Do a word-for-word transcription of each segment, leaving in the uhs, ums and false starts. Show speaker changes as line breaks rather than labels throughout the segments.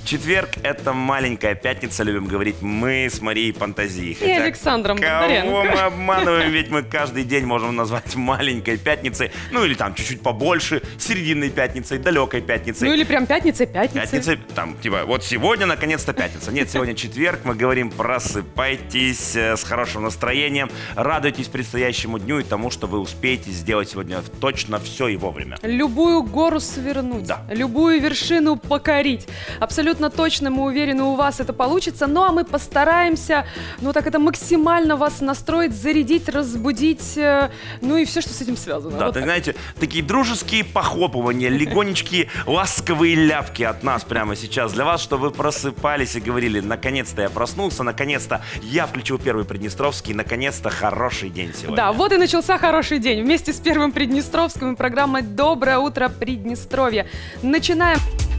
Четверг — это маленькая пятница, любим говорить мы с Марией Пантазией.
И Александром Бондаренко.
Кого мы обманываем, ведь мы каждый день можем назвать маленькой пятницей, ну или там чуть-чуть побольше, серединной пятницей, далекой пятницей.
Ну или прям пятница-пятница.
Пятница, там, типа, вот сегодня наконец-то пятница. Нет, сегодня четверг, мы говорим, просыпайтесь э, с хорошим настроением, радуйтесь предстоящему дню и тому, что вы успеете сделать сегодня точно все и вовремя.
Любую гору свернуть,
да.
Любую вершину покорить. Абсолютно точно, мы уверены, у вас это получится. Ну а мы постараемся, ну так это максимально вас настроить, зарядить, разбудить, э, ну и все, что с этим связано.
Да,
вот
так,
так.
знаете, такие дружеские похлопывания, легонечкие ласковые ляпки от нас прямо сейчас для вас, что вы просыпались и говорили: наконец-то я проснулся, наконец-то я включил первый Приднестровский, наконец-то хороший день сегодня.
Да, вот и начался хороший день. Вместе с первым Приднестровским и программой «Доброе утро, Приднестровье». Начинаем.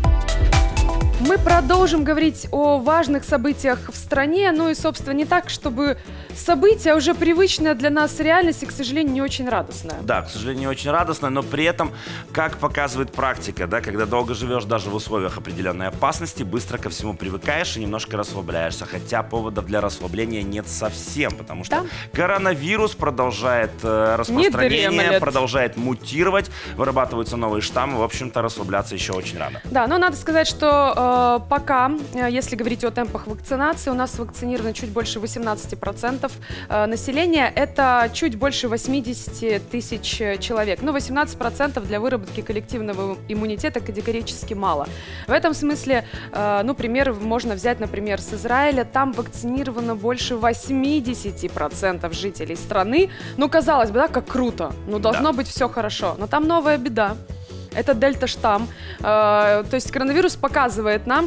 Мы продолжим говорить о важных событиях в стране, ну и, собственно, не так, чтобы события, уже привычная для нас реальность, и, к сожалению, не очень радостная.
Да, к сожалению, не очень радостная, но при этом, как показывает практика, да, когда долго живешь даже в условиях определенной опасности, быстро ко всему привыкаешь и немножко расслабляешься, хотя поводов для расслабления нет совсем, потому что да. коронавирус продолжает э, распространение, продолжает мутировать, вырабатываются новые штаммы, в общем-то, расслабляться еще очень рано.
Да, но надо сказать, что э, пока, если говорить о темпах вакцинации, у нас вакцинировано чуть больше восемнадцати процентов населения. Это чуть больше восьмидесяти тысяч человек. Ну, восемнадцать процентов для выработки коллективного иммунитета категорически мало. В этом смысле, ну, пример можно взять, например, с Израиля. Там вакцинировано больше восьмидесяти процентов жителей страны. Ну, казалось бы, да, как круто. Ну, должно да. быть все хорошо. Но там новая беда. Это дельта-штамм. Э, то есть коронавирус показывает нам,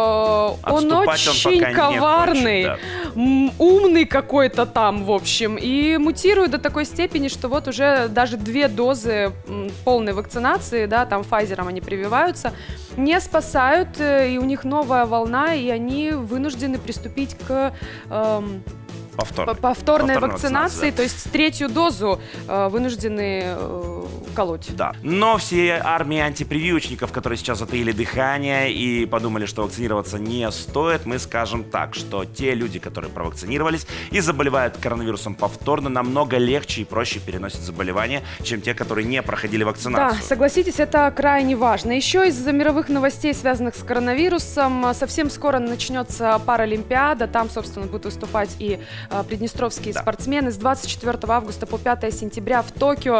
что он очень он коварный, хочет, да. умный какой-то там, в общем, и мутирует до такой степени, что вот уже даже две дозы полной вакцинации, да, там Pfizer'ом они прививаются, не спасают, и у них новая волна, и они вынуждены приступить к... Эм,
Повтор.
Повторной, Повторной
вакцинации,
да. То есть третью дозу э, вынуждены э, колоть.
Да. Но все армии антипрививочников, которые сейчас затаили дыхание и подумали, что вакцинироваться не стоит, мы скажем так, что те люди, которые провакцинировались и заболевают коронавирусом повторно, намного легче и проще переносят заболевание, чем те, которые не проходили вакцинацию.
Да, согласитесь, это крайне важно. Еще из-за мировых новостей, связанных с коронавирусом, совсем скоро начнется Паралимпиада. Там, собственно, будут выступать и приднестровские да. спортсмены с двадцать четвёртого августа по пятое сентября в Токио.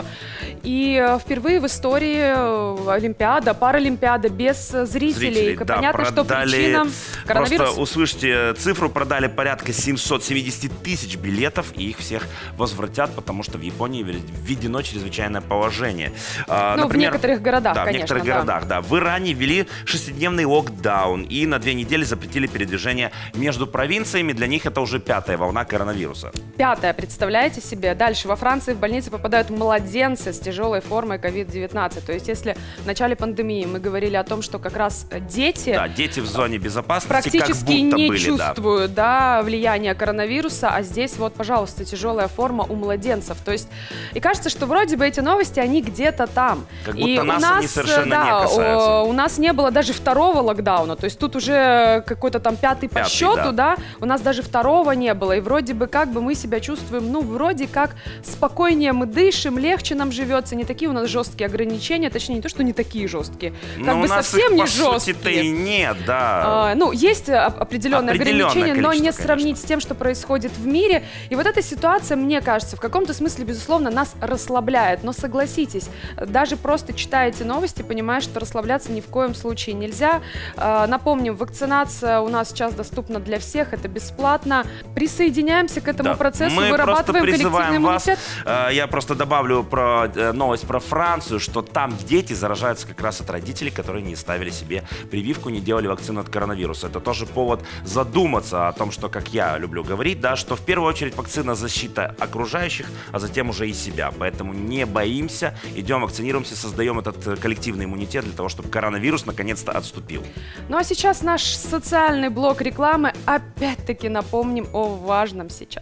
И впервые в истории Олимпиада, Паралимпиада без зрителей. зрителей
да,
понятно, что причина коронавирус.
Просто услышьте цифру, продали порядка семьсот семьдесят тысяч билетов, и их всех возвратят, потому что в Японии введено чрезвычайное положение.
Ну, например, в некоторых городах,
да,
конечно.
в некоторых
да.
городах, да. В Иране ввели шестидневный локдаун и на две недели запретили передвижение между провинциями. Для них это уже пятая волна коронавируса.
Пятое, представляете себе? Дальше во Франции в больницы попадают младенцы с тяжелой формой ковид девятнадцать. То есть если в начале пандемии мы говорили о том, что как раз дети...
Да, дети в зоне безопасности
практически
как будто
не
были,
чувствуют да. Да, влияния коронавируса, а здесь вот, пожалуйста, тяжелая форма у младенцев. То есть и кажется, что вроде бы эти новости, они где-то там.
Как будто
и
нас,
у нас
они совершенно
да,
не касаются.
У нас не было даже второго локдауна. То есть тут уже какой-то там пятый, пятый по счету, да. да. У нас даже второго не было. И вроде бы как бы мы себя чувствуем, ну, вроде как спокойнее мы дышим, легче нам живется, не такие у нас жесткие ограничения, точнее, не то, что не такие жесткие, как
но
бы совсем
их,
не
по
жесткие.
сути-то и нет, да.
А, ну, есть определенные, определенное ограничения, но не
конечно.
сравнить с тем, что происходит в мире. И вот эта ситуация, мне кажется, в каком-то смысле, безусловно, нас расслабляет. Но согласитесь, даже просто читая эти новости, понимаешь, что расслабляться ни в коем случае нельзя. А, напомним, вакцинация у нас сейчас доступна для всех, это бесплатно. Присоединяемся к этому
да.
процессу,
Мы
вырабатываем коллективный иммунитет.
Вас, я просто добавлю про новость про Францию, что там дети заражаются как раз от родителей, которые не ставили себе прививку, не делали вакцину от коронавируса. Это тоже повод задуматься о том, что, как я люблю говорить, да, что в первую очередь вакцина — защита окружающих, а затем уже и себя. Поэтому не боимся, идем, вакцинируемся, создаем этот коллективный иммунитет для того, чтобы коронавирус наконец-то отступил.
Ну а сейчас наш социальный блок рекламы. Опять-таки напомним о важном сейчас.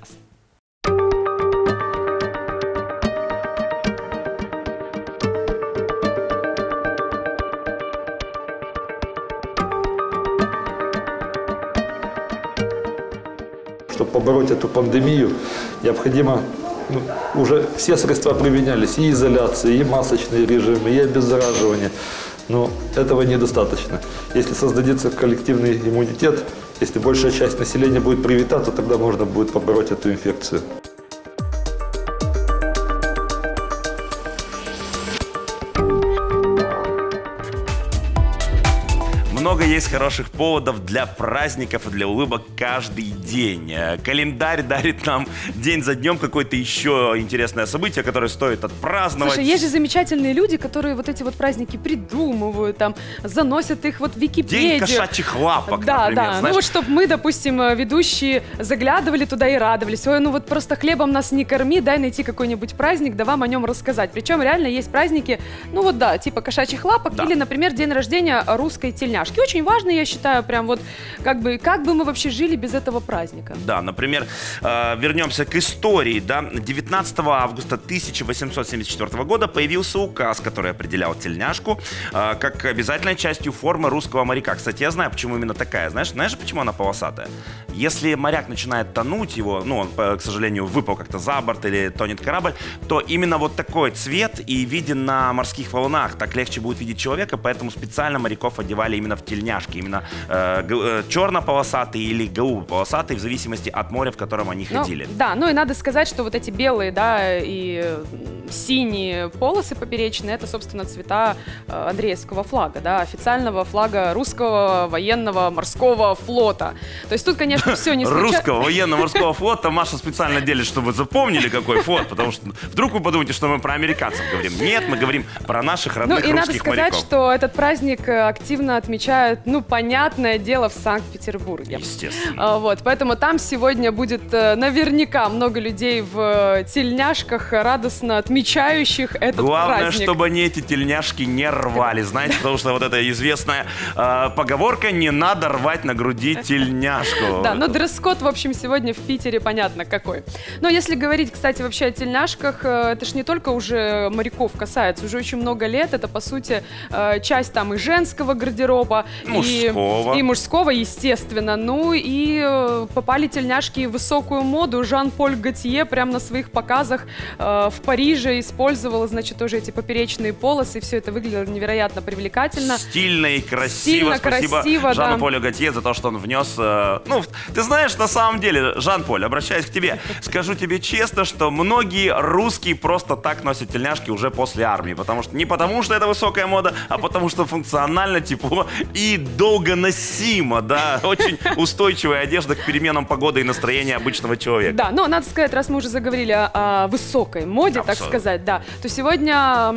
чтобы побороть эту пандемию, необходимо, ну, уже все средства применялись, и изоляция, и масочные режимы, и обеззараживание. Но этого недостаточно. Если создадится коллективный иммунитет, если большая часть населения будет привита, то тогда можно будет побороть эту инфекцию.
Много есть хороших поводов для праздников и для улыбок каждый день. Календарь дарит нам день за днем какое-то еще интересное событие, которое стоит отпраздновать.
Слушай, есть же замечательные люди, которые вот эти вот праздники придумывают, там, заносят их вот в Википедию.
День кошачьих лапок,
да,
например.
Да,
знаешь?
ну вот чтобы мы, допустим, ведущие заглядывали туда и радовались. Ой, ну вот просто хлебом нас не корми, дай найти какой-нибудь праздник, да вам о нем рассказать. Причем реально есть праздники, ну вот да, типа кошачьих лапок, да. Или, например, день рождения русской тельняшки. Очень важно, я считаю, прям вот, как бы, как бы мы вообще жили без этого праздника.
Да, например, э, вернемся к истории, да, девятнадцатого августа тысяча восемьсот семьдесят четвёртого года появился указ, который определял тельняшку э, как обязательной частью формы русского моряка. Кстати, я знаю, почему именно такая. Знаешь, знаешь, почему она полосатая? Если моряк начинает тонуть, его, ну, он, к сожалению, выпал как-то за борт или тонет корабль, то именно вот такой цвет и виден на морских волнах. Так легче будет видеть человека, поэтому специально моряков одевали именно в тельняшки. Именно э, э, черно-полосатый или голубо-полосатый, в зависимости от моря, в котором они
ну,
ходили.
Да, ну и надо сказать, что вот эти белые, да, и синие полосы поперечные, это, собственно, цвета э, Андреевского флага, да, официального флага русского военного морского флота. То есть тут, конечно, все не случайно.
Русского военно-морского флота Маша специально делит, чтобы вы запомнили, какой флот, потому что вдруг вы подумаете, что мы про американцев говорим. Нет, мы говорим про наших родных
русских моряков. Ну и надо сказать,
моряков.
что этот праздник активно отмечают, ну, понятное дело, в Санкт-Петербурге.
Естественно.
Вот, поэтому там сегодня будет наверняка много людей в тельняшках, радостно отмечающих этот
Главное,
праздник.
чтобы они эти тельняшки не рвали, знаете, потому что вот эта известная э, поговорка «не надо рвать на груди тельняшку».
Да, но дресс-код, в общем, сегодня в Питере понятно какой. Но если говорить, кстати, вообще о тельняшках, это ж не только уже моряков касается, уже очень много лет, это, по сути, часть там и женского гардероба,
мужского.
И, и мужского, естественно. Ну и попали тельняшки в высокую моду. Жан-Поль Готье прямо на своих показах э, в Париже использовал, значит, тоже эти поперечные полосы, и все это выглядело невероятно привлекательно.
Стильно и красиво.
Стильно,
Спасибо
красиво,
Жану-Полю
да.
Готье за то, что он внес... Э, ну, ты знаешь, на самом деле, Жан-Поль, обращаясь к тебе, скажу тебе честно, что многие русские просто так носят тельняшки уже после армии, потому что не потому, что это высокая мода, а потому что функционально, тепло и долгоносимо, да, очень устойчивая одежда к переменам погоды и настроения обычного человека.
Да, но надо сказать, раз мы уже заговорили о, о высокой моде,
Абсолютно.
так сказать, да, то сегодня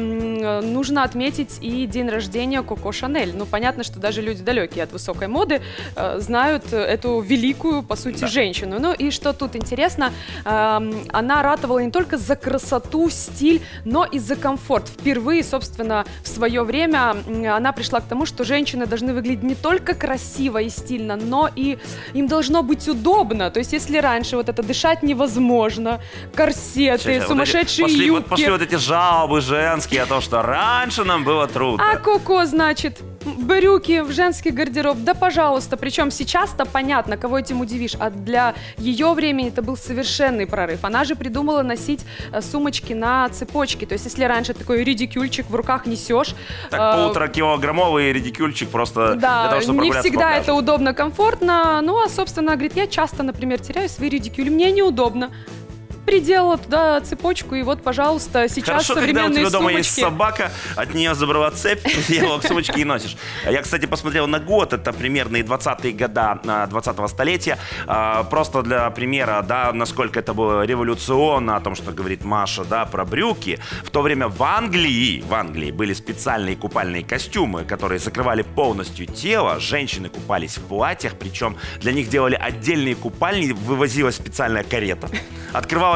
м, нужно отметить и день рождения Коко Шанель. Ну, понятно, что даже люди далекие от высокой моды э, знают эту великую, по сути, да. женщину. Ну и что тут интересно, э, она ратовала не только за красоту, стиль, но и за комфорт. Впервые, собственно, в свое время она пришла к тому, что женщины должны выглядеть не только красиво и стильно, но и им должно быть удобно. То есть, если раньше вот это дышать невозможно, корсеты,
Сейчас,
сумасшедшие
вот эти, пошли,
юбки.
Вот пошли вот эти жалобы женские о том, что раньше нам было трудно.
А Коко, значит, брюки в женский гардероб, да пожалуйста. Причем сейчас-то понятно, кого этим удивишь, а для ее времени это был совершенный прорыв. Она же придумала носить э, сумочки на цепочке. То есть, если раньше такой редикюльчик в руках несешь...
Так
э,
полуторакилограммовый редикюльчик просто
да,
для того, чтобы
не
прогуляться по
всегда
пляжу.
это удобно, комфортно. Ну, а, собственно, говорит, я часто, например, теряю свои редикюли. Мне неудобно. Приделала туда цепочку, и вот, пожалуйста, сейчас
Хорошо,
современные
когда у тебя дома
сумочки.
есть собака, от нее забрала цепь, приделала к сумочке и носишь. Я, кстати, посмотрел на год, это примерно и двадцатые года двадцатого столетия. Просто для примера, да, насколько это было революционно, о том, что говорит Маша, да, про брюки. В то время в Англии, в Англии были специальные купальные костюмы, которые закрывали полностью тело. Женщины купались в платьях, причем для них делали отдельные купальни, вывозилась специальная карета. Открывалась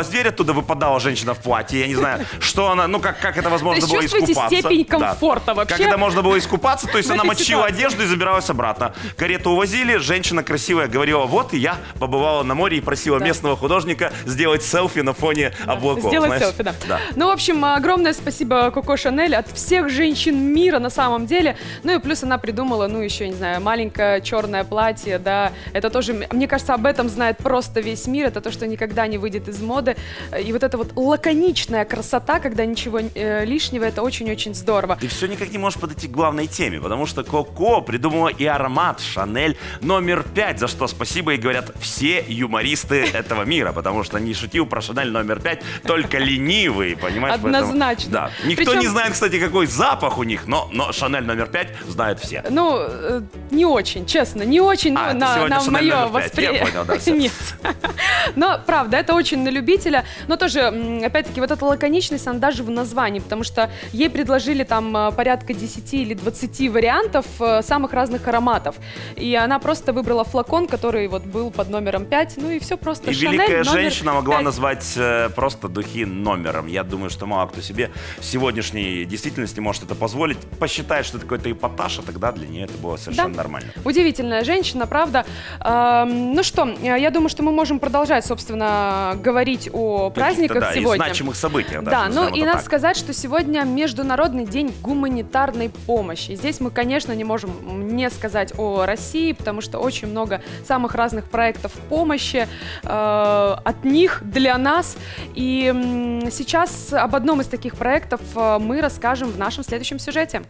открывалась дверь, оттуда выпадала женщина в платье. Я не знаю, что она, ну как, как это возможно было искупаться.
Степень комфорта
да.
вообще.
Как это можно было искупаться, то есть она мочила одежду и забиралась обратно. Карету увозили, женщина красивая говорила, вот и я побывала на море и просила да. местного художника сделать селфи на фоне да. облаков.
Сделать
знаешь?
селфи, да.
да.
Ну, в общем, огромное спасибо Коко Шанель от всех женщин мира на самом деле. Ну и плюс она придумала, ну еще, не знаю, маленькое черное платье, да. Это тоже, мне кажется, об этом знает просто весь мир. Это то, что никогда не выйдет из моды. И вот эта вот лаконичная красота, когда ничего э, лишнего, это очень-очень здорово.
Ты все никак не можешь подойти к главной теме, потому что Коко придумала и аромат Шанель номер пять, за что спасибо и говорят все юмористы этого мира, потому что не шутил про Шанель номер пять только ленивый, понимаешь?
Однозначно.
Поэтому, да. Никто
Причем...
не знает, кстати, какой запах у них, но, но Шанель номер пять знают все.
Ну, э, не очень, честно, не очень
а,
ну, на, на мое восприятие.
Я понял, да, все.
Нет. Но, правда, это очень на любителя. Но тоже, опять-таки, вот эта лаконичность, она даже в названии, потому что ей предложили там порядка десяти или двадцати вариантов самых разных ароматов. И она просто выбрала флакон, который вот был под номером пять. Ну и все просто.
И
Шанель,
великая женщина могла
пять.
назвать э, просто духи номером. Я думаю, что мало кто себе в сегодняшней действительности может это позволить. Посчитает, что это какой-то эпатаж, а тогда для нее это было совершенно
да.
нормально.
Удивительная женщина, правда. Э, ну что, я думаю, что мы можем продолжать, собственно, говорить о праздниках
да,
сегодня.
И значимых событиях.
Да, ну и надо
так.
сказать, что сегодня Международный день гуманитарной помощи. Здесь мы, конечно, не можем не сказать о России, потому что очень много самых разных проектов помощи э, от них для нас. И э, сейчас об одном из таких проектов мы расскажем в нашем следующем сюжете.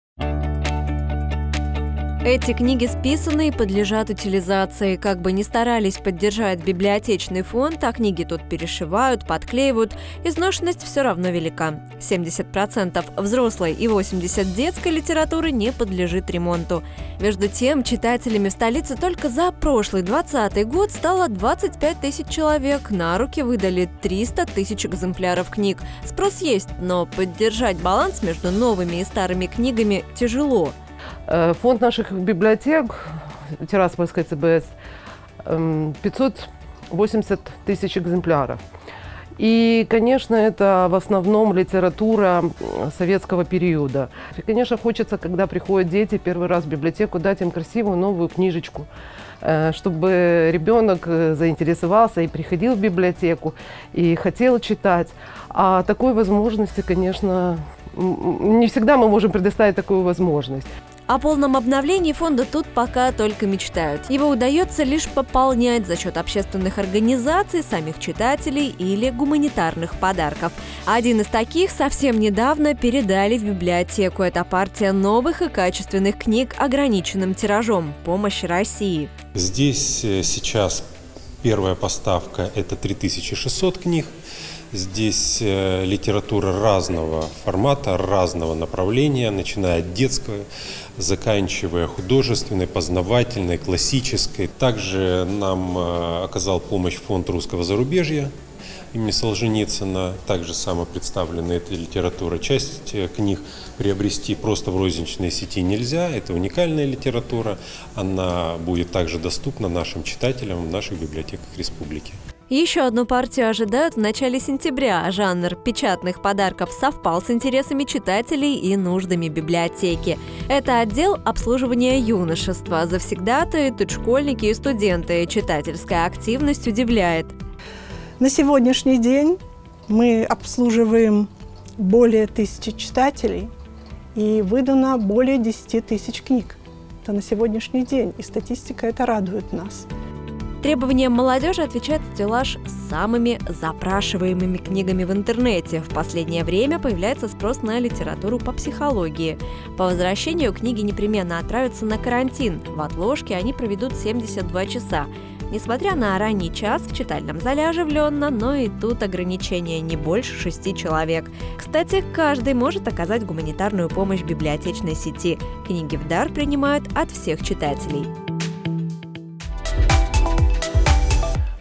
Эти книги списаны и подлежат утилизации. Как бы ни старались поддержать библиотечный фонд, а книги тут перешивают, подклеивают, изношенность все равно велика. семьдесят процентов взрослой и восемьдесят процентов детской литературы не подлежит ремонту. Между тем, читателями в столице только за прошлый двадцатый год стало двадцать пять тысяч человек. На руки выдали триста тысяч экземпляров книг. Спрос есть, но поддержать баланс между новыми и старыми книгами тяжело.
Фонд наших библиотек, Тираспольская ЦБС, пятьсот восемьдесят тысяч экземпляров. И, конечно, это в основном литература советского периода. И, конечно, хочется, когда приходят дети первый раз в библиотеку, дать им красивую новую книжечку, чтобы ребенок заинтересовался и приходил в библиотеку, и хотел читать. А такой возможности, конечно, не всегда мы можем предоставить такую возможность.
О полном обновлении фонда тут пока только мечтают. Его удается лишь пополнять за счет общественных организаций, самих читателей или гуманитарных подарков. Один из таких совсем недавно передали в библиотеку. Это партия новых и качественных книг ограниченным тиражом «Помощь России».
Здесь сейчас первая поставка – это три тысячи шестьсот книг. Здесь э, литература разного формата, разного направления, начиная от детского, заканчивая художественной, познавательной, классической. Также нам э, оказал помощь фонд русского зарубежья имени Солженицына. Также само представлена эта литература. Часть э, книг приобрести просто в розничной сети нельзя. Это уникальная литература. Она будет также доступна нашим читателям в наших библиотеках республики.
Еще одну партию ожидают в начале сентября. Жанр печатных подарков совпал с интересами читателей и нуждами библиотеки. Это отдел обслуживания юношества. Завсегдатые, тут школьники и студенты. Читательская активность удивляет.
На сегодняшний день мы обслуживаем более тысячи читателей и выдано более десяти тысяч книг. Это на сегодняшний день, и статистика это радует нас.
Требованиям молодежи отвечает стеллаж с самыми запрашиваемыми книгами в интернете. В последнее время появляется спрос на литературу по психологии. По возвращению книги непременно отправятся на карантин. В отложке они проведут семьдесят два часа. Несмотря на ранний час, в читальном зале оживленно, но и тут ограничения не больше шести человек. Кстати, каждый может оказать гуманитарную помощь библиотечной сети. Книги в дар принимают от всех читателей.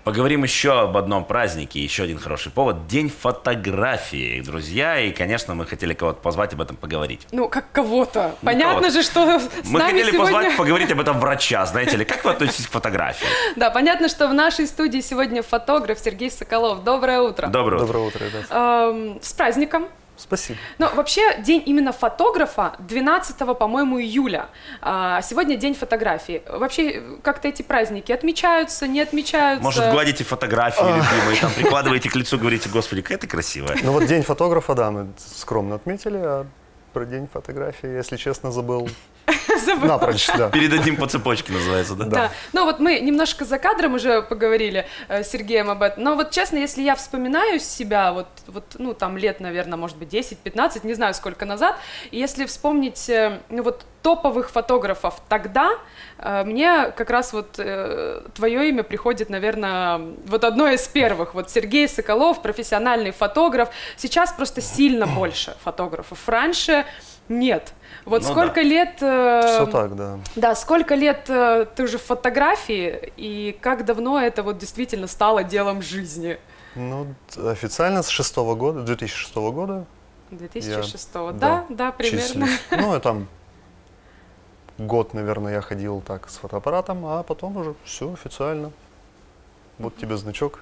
Поговорим еще об одном празднике, еще один хороший повод. День фотографии, друзья. И, конечно, мы хотели кого-то позвать об этом поговорить.
Ну, как кого-то.
Ну,
Понятно
кого-то.
же, что с
Мы
нами
хотели
сегодня...
позвать поговорить об этом врача, знаете ли. Как вы относитесь к фотографии?
Да, понятно, что в нашей студии сегодня фотограф Сергей Соколов. Доброе утро.
Доброе утро.
Доброе утро, ребят.
Эм, С праздником.
Спасибо.
Но вообще день именно фотографа двенадцатого, по-моему, июля. А сегодня день фотографии. Вообще как-то эти праздники отмечаются, не отмечаются?
Может, гладите фотографии любимые, там прикладываете к лицу, говорите: господи, какая ты красивая.
Ну вот день фотографа, да, мы скромно отметили, а про день фотографии, если честно, забыл.
Забыла.
Напрочь, да.
Передадим по цепочке, называется, да?
Да. Ну вот мы немножко за кадром уже поговорили э, с Сергеем об этом. Но вот честно, если я вспоминаю себя, вот, вот ну там лет, наверное, может быть десять-пятнадцать, не знаю сколько назад, и если вспомнить, э, ну вот топовых фотографов тогда, э, мне как раз вот э, твое имя приходит, наверное, вот одно из первых. Вот Сергей Соколов, профессиональный фотограф. Сейчас просто сильно больше фотографов. Раньше нет. Вот
Ну
сколько
да.
лет... э,
Все так, да.
Да, сколько лет э, ты уже в фотографии, и как давно это вот действительно стало делом жизни?
Ну, официально с шестого года, две тысячи шестого года.
две тысячи шестого,
Я,
да, да, примерно.
числюсь. Ну, и там год, наверное, я ходил так с фотоаппаратом, а потом уже все официально. Вот тебе значок.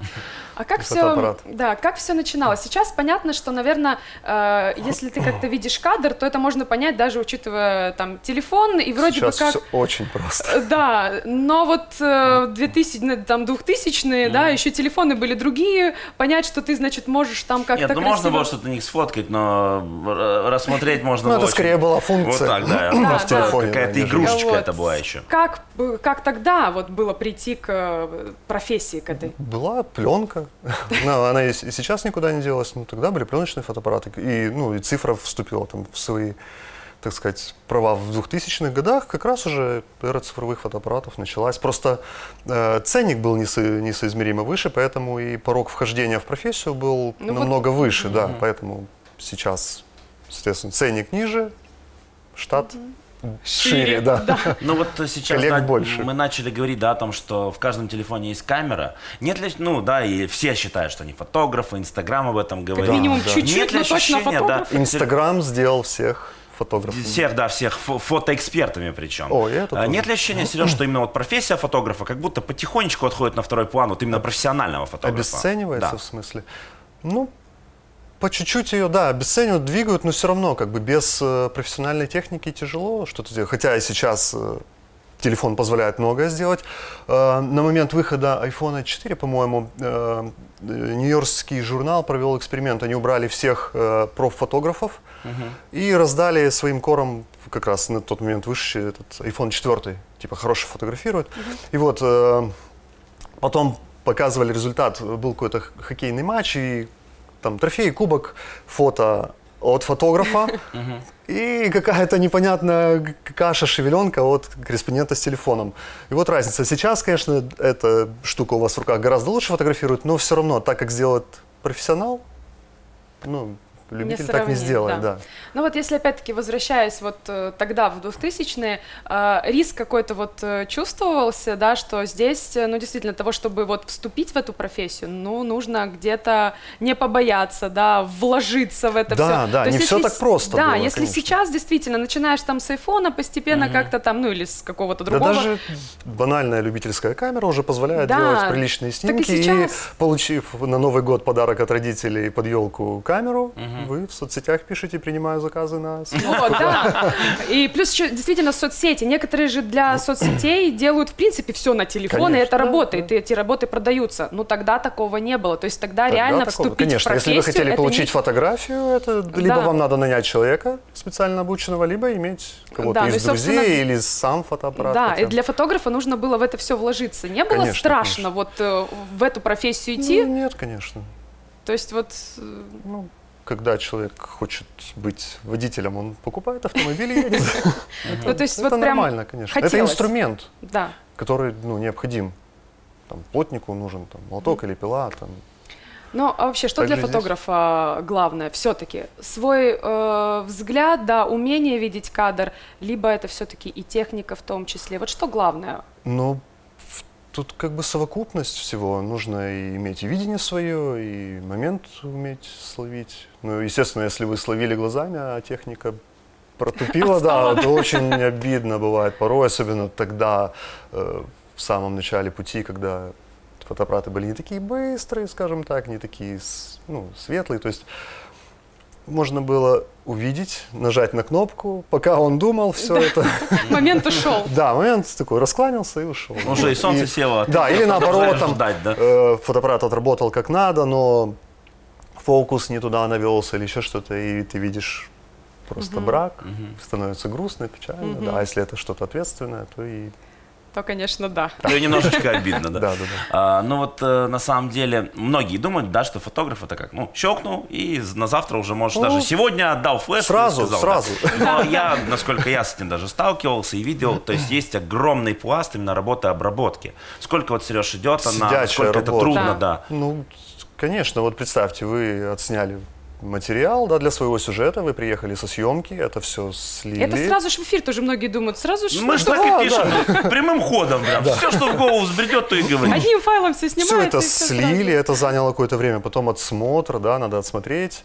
А как
И
все,
фотоаппарат.
да, как все начиналось? Сейчас понятно, что, наверное, э, если ты как-то видишь кадр, то это можно понять, даже учитывая там телефон и вроде
Сейчас
бы как.
все очень просто.
Э, Да, но вот э, две тысячи, ну, там двухтысячные, mm. да, еще телефоны были другие, понять, что ты, значит, можешь там как-то
Нет, ну
красиво...
можно было что-то на них сфоткать, но э, рассмотреть можно
Ну,
было
это
очень-
скорее была функция.
Вот так, да.
Да,
в телефоне.
Какая-то
да, нежели-
игрушечка
Вот.
это была еще.
Как, бы- как тогда вот было прийти к э, профессии, к этой?
Была пленка. Ну, она и с- и сейчас никуда не делась. Но тогда были пленочные фотоаппараты. И, ну, и цифра вступила там в свои, так сказать, права в двухтысячных годах. Как раз уже эра цифровых фотоаппаратов началась. Просто э, ценник был несо- несоизмеримо выше, поэтому и порог вхождения в профессию был
Ну,
намного выше. Да, поэтому сейчас, соответственно, ценник ниже, штат шире,
Шире,
да.
Ну вот сейчас
Коллег
да,
больше.
мы начали говорить, да, о том, что в каждом телефоне есть камера. Нет ли, ну да, и все считают, что они фотографы, Инстаграм об этом говорит.
Как минимум
да.
чуть-чуть,
Нет ли
но точно
ощущения, да,
фотограф.
Инстаграм сделал всех фотографами.
всех, да, всех фо- фотоэкспертами причем.
О, и это
А,
тоже.
Нет ли ощущения, Сереж, что именно вот профессия фотографа как будто потихонечку отходит на второй план, вот именно профессионального фотографа?
Обесценивается
Да.
в смысле? Ну, по чуть-чуть ее, да, обесценивают, двигают, но все равно, как бы без э, профессиональной техники тяжело что-то сделать. Хотя и сейчас э, телефон позволяет многое сделать. Э, на момент выхода айфон четыре, по-моему, э, э, нью-йоркский журнал провел эксперимент. Они убрали всех э, проф-фотографов и раздали своим корам, как раз на тот момент вышедший этот айфон четыре, типа хорошо фотографирует. И вот э, потом показывали результат, был какой-то х- хоккейный матч, и там трофей, кубок, фото от фотографа и какая-то непонятная г- каша, шевеленка от корреспондента с телефоном. И вот разница. Сейчас, конечно, эта штука у вас в руках гораздо лучше фотографирует, но все равно, так как сделает профессионал, ну, любитель так не
сравнить,
сделает,
да.
да.
Ну вот если опять-таки возвращаясь вот э, тогда в двухтысячные, э, риск какой-то вот э, чувствовался, да, что здесь, э, ну действительно, того, чтобы вот вступить в эту профессию, ну нужно где-то не побояться, да, вложиться в это
Да,
все.
да, не всё так просто
Да,
было,
если
конечно.
сейчас действительно начинаешь там с айфона постепенно как-то там, ну или с какого-то
Да
другого.
даже банальная любительская камера уже позволяет
Да,
делать приличные
так и
снимки. И,
сейчас.
получив на Новый год подарок от родителей под елку камеру, вы в соцсетях пишете, принимаю заказы на съемку.
Вот, да. И плюс еще действительно соцсети. Некоторые же для соцсетей делают в принципе все на телефон, и
Конечно,
это
да,
работает,
да.
и эти работы продаются. Но тогда такого не было. То есть тогда,
Тогда
реально
такого-
вступить
Конечно,
в
если
профессию...
вы хотели
это
получить
не-
фотографию, это либо
Да.
вам надо нанять человека специально обученного, либо иметь кого-то
Да, ну и,
из друзей
собственно,
или сам фотоаппарат.
Да,
хотя
и
бы.
для фотографа нужно было в это все вложиться. Не было
Конечно,
страшно
конечно.
вот э, в эту профессию идти?
Ну, нет, конечно.
То есть вот... э,
Ну, когда человек хочет быть водителем, он покупает автомобиль и едет.
Ну, то есть
Это
вот прям
нормально, конечно. Это
хотелось.
инструмент,
Да.
который, ну, необходим. Там, плотнику нужен там, молоток или пила. Там.
Ну, а вообще, что
Так
для
же здесь.
фотографа главное все-таки? Свой э, взгляд, да, умение видеть кадр, либо это все-таки и техника в том числе. Вот что главное?
Ну, в Тут как бы совокупность всего. Нужно и иметь и видение свое, и момент уметь словить. Ну, естественно, если вы словили глазами, а техника протупила, да, то очень обидно бывает порой, особенно тогда, э, в самом начале пути, когда фотоаппараты были не такие быстрые, скажем так, не такие, ну, светлые. То есть можно было увидеть, нажать на кнопку, пока он думал, все да. это...
Момент ушел.
Да, момент такой, раскланялся и ушел.
Уже и солнце село.
Да, или наоборот, там, фотоаппарат отработал как надо, но фокус не туда навелся или еще что-то, и ты видишь просто брак, становится грустно, печально. Да, а если это что-то ответственное, то и...
То, конечно, да.
Ну, и немножечко обидно, да?
Да, да, да.
А, ну вот э, на самом деле многие думают, да, что фотограф это как, ну, щелкнул и на завтра уже можешь, ну, даже сегодня отдал флешку.
Сразу,
сказал,
сразу.
Да. Но я, насколько я с этим даже сталкивался и видел, то есть есть огромный пласт именно работы обработки. Сколько вот, Сереж, идет она,
Сидячая
сколько
работа.
это трудно,
да.
да.
Ну, конечно, вот представьте, вы отсняли материал, да, для своего сюжета, вы приехали со съемки, это все слили.
Это сразу же в эфир тоже многие думают, сразу же...
Мы же так и пишем, да. прямым ходом прям, да. все, что в голову взбредет, то и говорим.
Одним файлом все снимается.
Все это слили, это заняло какое-то время, потом отсмотр, да, надо отсмотреть,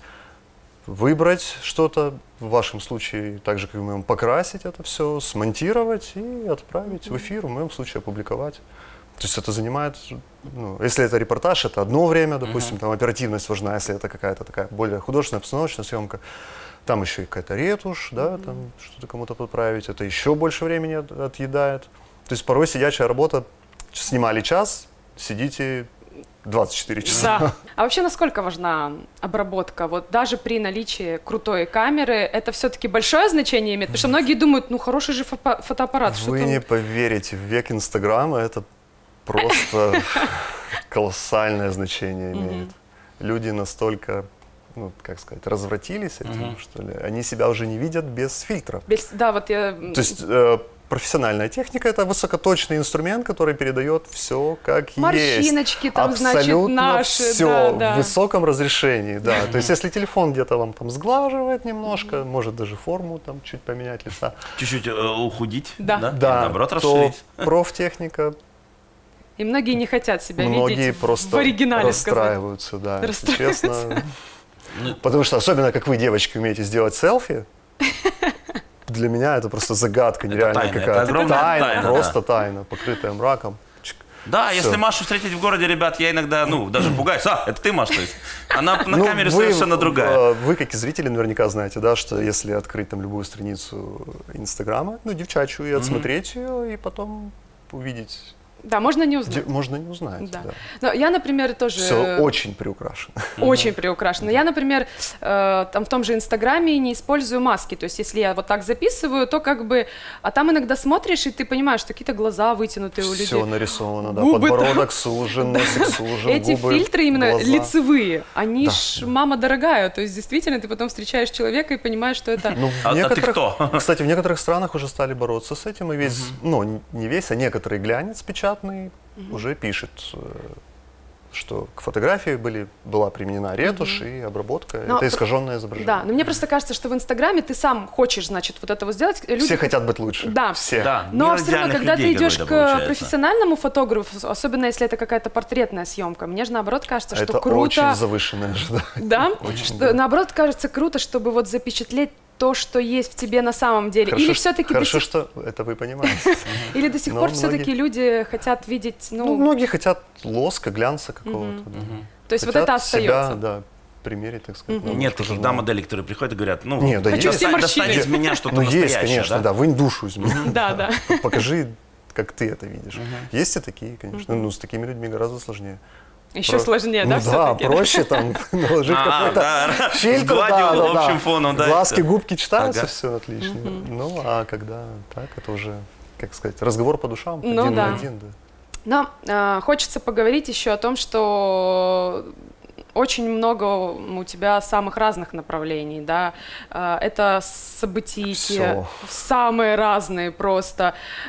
выбрать что-то, в вашем случае, так же, как и в моем, покрасить это все, смонтировать и отправить в эфир, в моем случае опубликовать. То есть это занимает, ну, если это репортаж, это одно время, допустим, uh-huh. там оперативность важна, если это какая-то такая более художественная, постановочная съемка, там еще и какая-то ретушь, да, uh-huh. там что-то кому-то подправить, это еще больше времени от, отъедает. То есть порой сидячая работа, снимали час, сидите двадцать четыре часа.
Да. А вообще насколько важна обработка? Вот даже при наличии крутой камеры, это все-таки большое значение имеет? Потому что многие думают, ну хороший же фото- фотоаппарат.
Вы не поверите, в век Инстаграма это просто колоссальное значение имеет. Люди настолько, ну, как сказать, развратились этим, что ли. Они себя уже не видят без фильтра.
Без, да, вот я...
То есть э, профессиональная техника — это высокоточный инструмент, который передает все как
Морщиночки,
есть.
Морщиночки там,
абсолютно
значит, наши.
все
да, да.
в высоком разрешении, да. То есть если телефон где-то вам там сглаживает немножко, может даже форму там чуть поменять лица.
Чуть-чуть э, ухудить,
да,
да?
да,
наоборот,
то
расширить.
профтехника.
И многие не хотят себя
Многие
видеть
просто
в оригинале,
расстраиваются, да,
расстраиваются.
честно. Потому что особенно, как вы, девочки, умеете сделать селфи, для меня это просто загадка нереальная какая-то.
Тайна,
тайна, просто да. тайна, покрытая мраком.
Да,
Всё.
если Машу встретить в городе, ребят, я иногда, ну, даже пугаюсь. А, это ты, Маша, то есть. Она на
ну,
камере
вы,
совершенно другая.
Вы, как и зрители, наверняка знаете, да, что если открыть там любую страницу Инстаграма, ну, девчачью, и отсмотреть mm-hmm. ее, и потом увидеть...
Да, можно не узнать.
Можно не узнать, да.
да. Но я, например, тоже...
Все очень приукрашено.
Очень приукрашено. Я, например, э, там в том же Инстаграме не использую маски. То есть, если я вот так записываю, то как бы... А там иногда смотришь, и ты понимаешь, что какие-то глаза вытянутые у людей.
Все нарисовано, да.
Губы
Подбородок
там.
сужен, носик сужен,
Эти
губы,
фильтры именно
глаза.
Лицевые, они
Да,
ж,
да.
мама дорогая. То есть, действительно, ты потом встречаешь человека и понимаешь, что это...
Ну, в
А- а ты
некоторых,
кто?
Кстати, в некоторых странах уже стали бороться с этим, и весь, ну, не весь, а некоторый глянец печатный уже пишет, э, что к фотографии были, была применена ретушь и обработка.
Но
это искаженное изображение.
Да, но мне просто кажется, что в Инстаграме ты сам хочешь, значит, вот это вот сделать. Люди...
Все хотят быть лучше.
Да.
Все.
Да,
Но
мир
все равно,
идеальных
когда
людей
ты идешь к
какой-то получается.
профессиональному фотографу, особенно если это какая-то портретная съемка, мне же наоборот кажется, что
Это
круто...
очень завышенное ожидание.
Да?
Очень,
Что,
да.
наоборот, кажется круто, чтобы вот запечатлеть то, что есть в тебе на самом деле.
Хорошо,
Или
что-
все-таки
хорошо, что это вы понимаете.
Или до сих
Но
пор
многие-
все-таки люди хотят видеть, ну,
Ну, многие хотят лоска, глянца какого-то. да.
то есть вот
Хотят
это остается.
себя, да, примерить, так сказать. на
Нет
обложку
таких, да,
журнала.
моделей, которые приходят и говорят, ну,
Не, да
Хочу
есть.
все
достань,
морщины.
достань из меня что-то
Ну, есть,
настоящее,
конечно,
да?
да, вынь душу из меня.
Да, да.
Покажи, как ты это видишь. Есть и такие, конечно. Ну, с такими людьми гораздо сложнее.
Еще
Про-
сложнее,
ну,
да,
да,
все-таки?
проще там наложить
А,
какой-то
да,
фильтр,
сгладил
да, да,
общим
да.
фоном, да, и
Глазки,
всё.
губки читаются,
Ага.
все отлично. Ну, а когда так, это уже, как сказать, разговор по душам,
Ну,
один
да.
на один, да.
Но э, хочется поговорить еще о том, что очень много у тебя самых разных направлений, да, Э, это событийки,
Всё.
самые разные просто,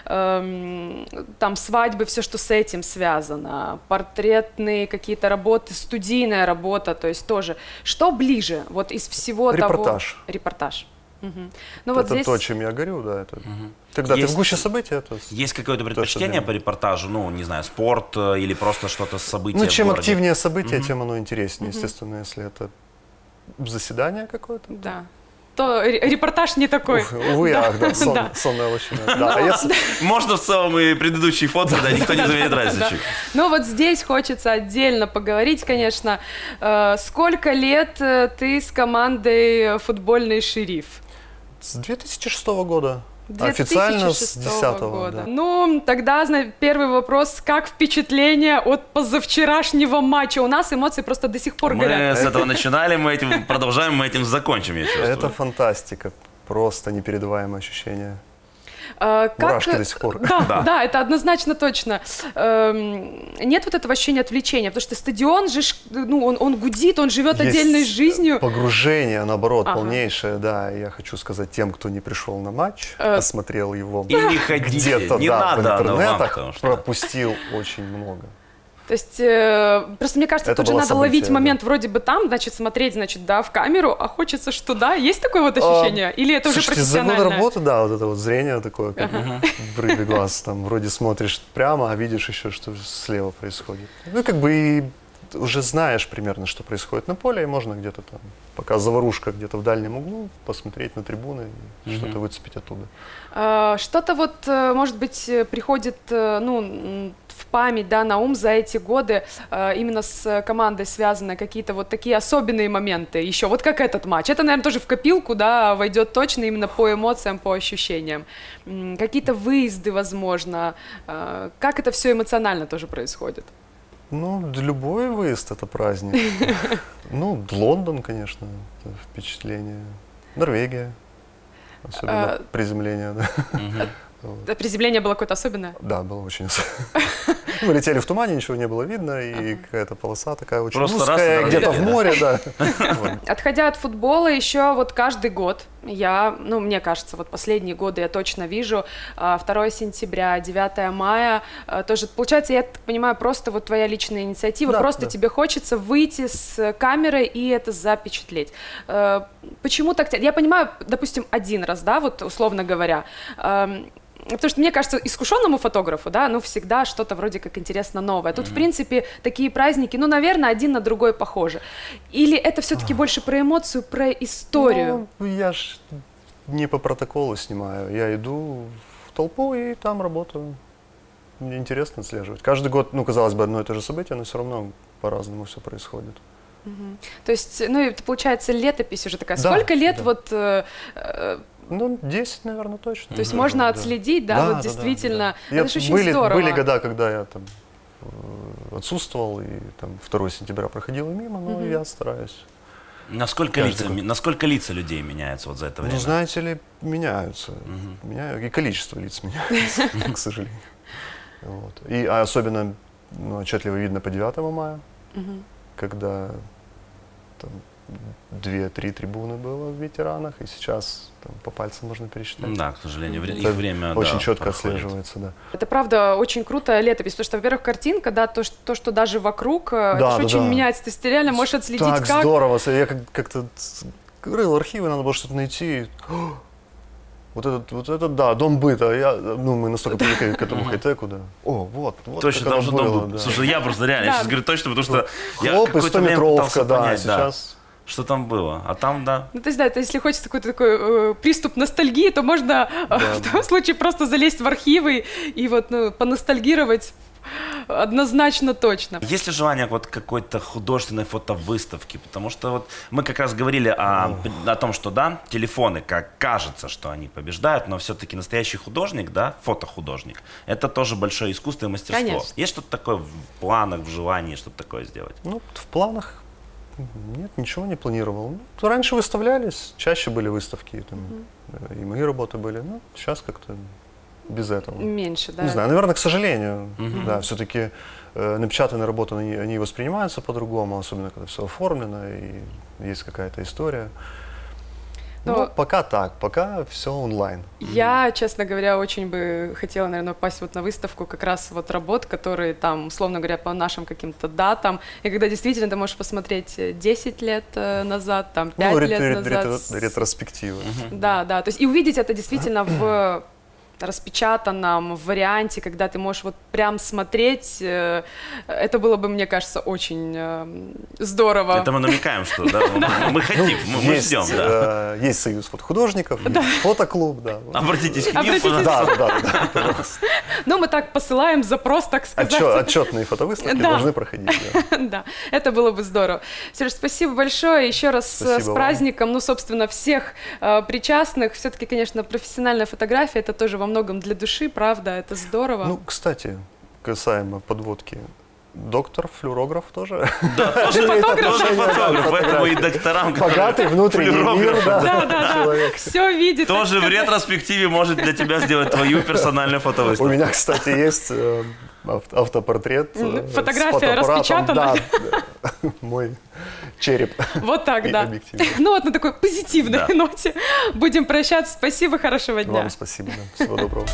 Эм, там свадьбы, все, что с этим связано, портретные какие-то работы, студийная работа, то есть тоже. Что ближе вот из всего
Репортаж.
того? Репортаж. Угу. Ну, вот
это
здесь...
то, чем я горю, да. Это...
Угу.
Когда
есть,
ты в гуще событий, это...
Есть какое-то предпочтение по репортажу? Ну, не знаю, спорт или просто что-то с события
Ну, чем
в городе?
активнее события,
угу.
тем оно интереснее,
угу.
естественно, если это заседание какое-то.
Да. То репортаж не такой.
Уф, увы,
да.
ах, да, сон,
да.
сонная лощина. Да, а если...
Можно в целом и предыдущие фото, да, никто не заметит разницу.
Ну вот здесь хочется отдельно поговорить, конечно. Сколько лет ты с командой «Футбольный шериф»?
С две тысячи шестого года.
две тысячи
Официально с
шестого
десятого
года.
Да.
Ну, тогда первый вопрос. Как впечатление от позавчерашнего матча? У нас эмоции просто до сих пор
мы
горят.
Мы с этого начинали, мы этим продолжаем, мы этим закончим, я чувствую.
Это фантастика. Просто непередаваемое ощущение.
А, как...
Мурашки до сих пор.
Да,
да.
да, это однозначно точно. Эм, нет вот этого ощущения отвлечения, потому что стадион же, ну, он, он гудит, он живет
Есть
отдельной жизнью.
Погружение, наоборот,
ага.
полнейшее, да. Я хочу сказать тем, кто не пришел на матч,
э...
посмотрел его
и не ходите,
где-то,
не
да,
надо,
в интернетах,
вам, что...
пропустил очень много.
То есть, э, просто мне кажется,
это
тут же надо
событие,
ловить
да.
момент вроде бы там, значит, смотреть, значит, да, в камеру, а хочется что, да? Есть такое вот ощущение? А, Или это
слушайте,
уже профессиональное?
за годы работы, да, вот это вот зрение такое, как ага. в рыбий глаз, там, вроде смотришь прямо, а видишь еще, что слева происходит. Ну, как бы и уже знаешь примерно, что происходит на поле, и можно где-то там, пока заварушка где-то в дальнем углу, посмотреть на трибуны и mm-hmm. что-то выцепить оттуда.
А, что-то вот, может быть, приходит, ну, в память, да, на ум за эти годы именно с командой связаны какие-то вот такие особенные моменты еще, вот как этот матч. Это, наверное, тоже в копилку, да, войдет точно именно по эмоциям, по ощущениям. Какие-то выезды, возможно. Как это все эмоционально тоже происходит?
Ну, любой выезд — это праздник. Ну, Лондон, конечно, впечатление. Норвегия, особенно приземление.
Приземление было какое-то особенное?
Да, было очень особенное. Мы летели в тумане, ничего не было видно, и какая-то полоса такая очень узкая, где-то в море, да.
Отходя от футбола, еще вот каждый год я, ну, мне кажется, вот последние годы я точно вижу, второе сентября, девятое мая, тоже, получается, я так понимаю, просто вот твоя личная инициатива,
да,
просто
да.
тебе хочется выйти с камерой и это запечатлеть. Почему так? Я понимаю, допустим, один раз, да, вот условно говоря, потому что, мне кажется, искушенному фотографу, да, ну, всегда что-то вроде как интересно новое. Тут, mm-hmm. в принципе, такие праздники, ну, наверное, один на другой похожи. Или это все-таки oh. больше про эмоцию, про историю?
Ну, я ж не по протоколу снимаю. Я иду в толпу и там работаю. Мне интересно отслеживать. Каждый год, ну, казалось бы, одно и то же событие, но все равно по-разному все происходит.
Mm-hmm. То есть, ну, это, получается, летопись уже такая.
Да,
Сколько лет
да.
вот... Э, э,
Ну, десять, наверное, точно.
То есть mm-hmm. можно отследить, да, да вот да, действительно.
Да, да.
Это же очень
были,
здорово.
Были года, когда я там отсутствовал, и там второе сентября проходило мимо, но mm-hmm. я стараюсь.
Насколько лица, насколько лица людей меняются вот за это время?
Ну, знаете ли, меняются. Mm-hmm. Меняют, и количество лиц меняется, к сожалению. И особенно отчетливо видно по девятому мая, когда две-три трибуны было в ветеранах, и сейчас там, по пальцам можно пересчитать.
Да, к сожалению, вре- их время
очень
да,
четко
проходит.
отслеживается, да.
Это правда очень крутая летопись, потому что, во-первых, картинка, да, то, что, то, что даже вокруг, да, это же да, очень да. меняется, то есть ты реально можешь отследить,
так
как...
Так здорово, я как- как-то рыл архивы, надо было что-то найти. Вот этот, вот этот, да, дом быта. Я, ну, мы настолько привыкли к этому хай-теку, да. О, вот, вот.
Точно, там же дом был. Слушай, я просто реально сейчас говорю точно, потому что я какое-то время пытался понять, сейчас... Что там было, а там, да.
Ну, то есть, да, это если хочется какой-то такой э, приступ ностальгии, то можно да, э, в том да. случае просто залезть в архивы и вот, ну, поностальгировать однозначно точно.
Есть ли желание вот какой-то художественной фотовыставки? Потому что вот мы как раз говорили о, о том, что, да, телефоны, как кажется, что они побеждают, но все-таки настоящий художник, да, фотохудожник, это тоже большое искусство и мастерство.
Конечно.
Есть что-то такое в планах, в желании что-то такое сделать?
Ну, в планах нет, ничего не планировал. Ну, раньше выставлялись, чаще были выставки, там, mm-hmm. и мои работы были, но сейчас как-то без этого.
Меньше, да?
Не знаю, наверное, к сожалению.
Mm-hmm.
Да, все-таки э, напечатанные работы, они, они воспринимаются по-другому, особенно когда все оформлено и есть какая-то история. Ну,
Но
пока так, пока все онлайн.
я, честно говоря, очень бы хотела, наверное, попасть вот на выставку как раз вот работ, которые там, условно говоря, по нашим каким-то датам, и когда действительно ты можешь посмотреть десять лет э, назад, там, пять
Ну,
лет
ретро-
назад.
ретро-
с-
ретроспективы.
Да, да, то есть и увидеть это действительно в распечатанном варианте, когда ты можешь вот прям смотреть, э, это было бы, мне кажется, очень э, здорово.
Это мы намекаем, что да, мы, мы хотим, мы, мы
Есть,
ждем, да.
э, есть союз фотохудожников, есть фотоклуб, да.
Обратитесь к ним,
Обратитесь.
пожалуйста.
Да, да, да, пожалуйста.
Но мы так посылаем запрос, так сказать.
Отчет- отчетные фотовыставки
Да.
должны проходить. Да.
Да, это было бы здорово. Сереж, спасибо большое. Еще раз э,
Спасибо
с
вам.
праздником, ну, собственно, всех э, причастных. Все-таки, конечно, профессиональная фотография, это тоже во многом для души, правда, это здорово.
Ну, кстати, касаемо подводки, доктор, флюорограф тоже.
Да, тоже
фотограф?
тоже фотограф, поэтому и докторам, которые
Богатый внутренний мир,
флюорографы,
да,
Да, да, да.
человек.
Все видит. так
тоже в
сказать.
ретроспективе может для тебя сделать твою персональную
У
фотовыставку.
меня, кстати, есть э, ав- автопортрет. э,
Мгм.
с
Фотография
фотоаппаратом.
распечатана.
Да, да. Мой череп.
Вот так,
И
да.
объектив.
Ну вот на такой позитивной
Да.
ноте будем прощаться. Спасибо, хорошего дня.
Вам спасибо. Да. Всего доброго.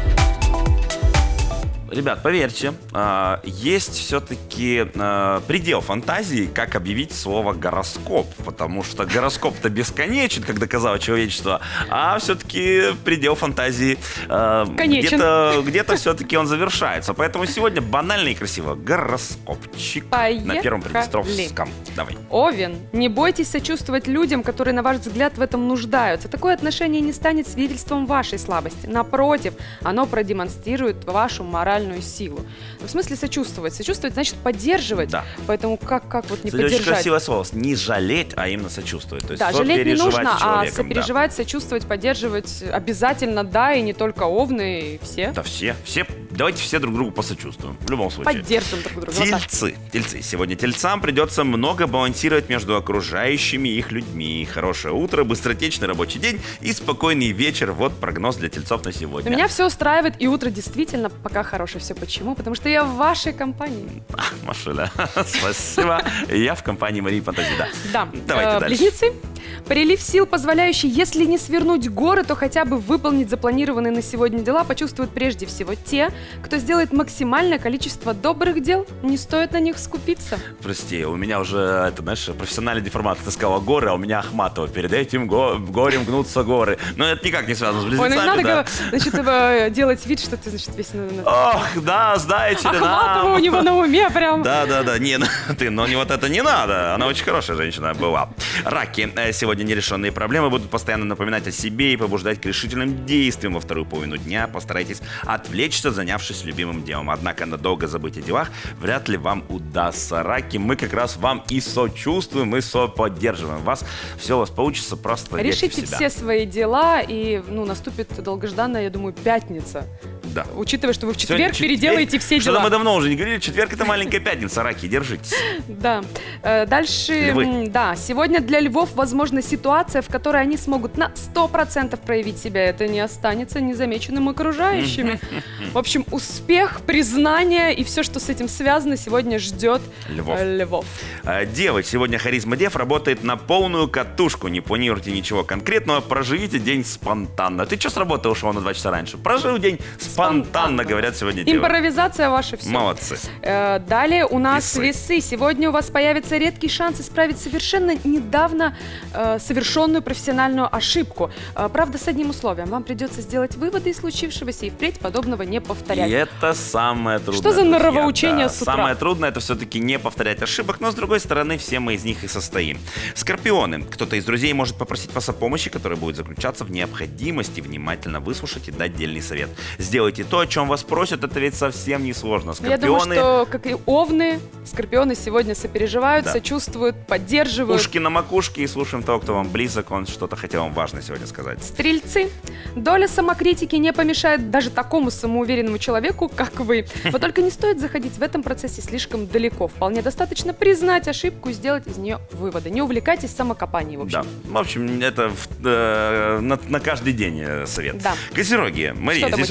Ребят, поверьте, а, есть все-таки а, предел фантазии, как объявить слово гороскоп, потому что гороскоп-то бесконечен, как доказало человечество, а все-таки предел фантазии а,
Конечен.
где-то, где-то все-таки он завершается. Поэтому сегодня банально и красиво гороскопчик на Первом
Поехали.
Приднестровском. Давай.
Овен, не бойтесь сочувствовать людям, которые, на ваш взгляд, в этом нуждаются. Такое отношение не станет свидетельством вашей слабости. Напротив, оно продемонстрирует вашу моральную силу. В смысле сочувствовать. Сочувствовать значит поддерживать.
Да.
Поэтому как, как вот не
Кстати, очень
поддержать?
красивое слово. Не жалеть, а именно сочувствовать. То есть
Да, жалеть не
сопереживать
нужно,
с
а
человеком, да.
сопереживать, сочувствовать, поддерживать обязательно, да, и не только овны, и все.
Да все, все, давайте все друг другу посочувствуем, в любом случае.
Поддерживаем друг друга. Вот так.
Тельцы. Тельцы. Сегодня тельцам придется много балансировать между окружающими их людьми. Хорошее утро, быстротечный рабочий день и спокойный вечер. Вот прогноз для тельцов на сегодня.
Но меня все устраивает, и утро действительно пока хорошее. Все почему? Потому что я в вашей компании.
А, Машуля, спасибо. Я в компании Марии Фантазии, да.
Да.
Давайте
Э,
дальше.
Близнецы. Прилив сил, позволяющий, если не свернуть горы, то хотя бы выполнить запланированные на сегодня дела, почувствуют прежде всего те, кто сделает максимальное количество добрых дел. Не стоит на них скупиться.
Прости, у меня уже, это, знаешь, профессиональный деформатор. Ты сказала горы, а у меня Ахматова. Перед этим го- горем гнутся горы. Но это никак не связано с
Ой,
близнецами,
ну не надо
да.
говорить, значит, э, делать вид, что ты, значит, весь... на- на-
Ох, да, знаете ли,
Ахматова
нам.
у него на уме прям.
Да, да, да, не, ну, ты, но не вот это не надо. Она очень хорошая женщина была. Раки. Э, Сегодня нерешенные проблемы будут постоянно напоминать о себе и побуждать к решительным действиям во вторую половину дня. Постарайтесь отвлечься, занявшись любимым делом. Однако надолго забыть о делах вряд ли вам удастся. Раки, мы как раз вам и сочувствуем, и соподдерживаем вас. Все у вас получится, просто верьте в
Решите
себя.
все свои дела, и ну, наступит долгожданная, я думаю, пятница.
Да.
Учитывая, что вы в
Сегодня
четверг переделаете все
Что-то
дела.
мы давно уже не говорили. Четверг — это маленькая пятница. Раки, держитесь.
Да. Э, Дальше,
Львы.
м, да, сегодня для львов возможна ситуация, в которой они смогут на сто процентов проявить себя. Это не останется незамеченным окружающими. В общем, успех, признание и все, что с этим связано, сегодня ждет
Львов.
э, львов.
А, Девы, сегодня харизма дев работает на полную катушку. Не планируйте ничего конкретного, проживите день спонтанно. Ты что с работы ушел на два часа раньше? Прожил день спонтанно,
Спонтанно.
говорят сегодня девы.
Импровизация ваша все.
Молодцы.
Э, Далее у нас
Весы.
весы. Сегодня у вас появится редкий шанс исправить совершенно недавно э, совершенную профессиональную ошибку. Э, правда, с одним условием. Вам придется сделать выводы из случившегося и впредь подобного не повторять.
И это самое трудное.
Что за
друзья.
норовоучение
Да,
с утра?
Самое трудное — это все-таки не повторять ошибок, но с другой стороны, все мы из них и состоим. Скорпионы. Кто-то из друзей может попросить вас о помощи, которая будет заключаться в необходимости внимательно выслушать и дать дельный совет. Сделайте то, о чем вас просят, это ведь совсем не сложно.
Я думаю,
Скорпионы,
что, как и овны, скорпионы сегодня сопереживают,
Да.
сочувствуют, поддерживают.
ушки на макушке и слушаем того, кто вам близок, он что-то хотел вам важное сегодня сказать.
Стрельцы. Доля самокритики не помешает даже такому самоуверенному человеку, как вы. Вот только не стоит заходить в этом процессе слишком далеко. Вполне достаточно признать ошибку и сделать из нее выводы. Не увлекайтесь самокопанием, в общем.
Да. В общем, это в- э, на, на каждый день э, совет.
Да.
Козероги. Мария,
Что там
здесь
у тебя?
очень много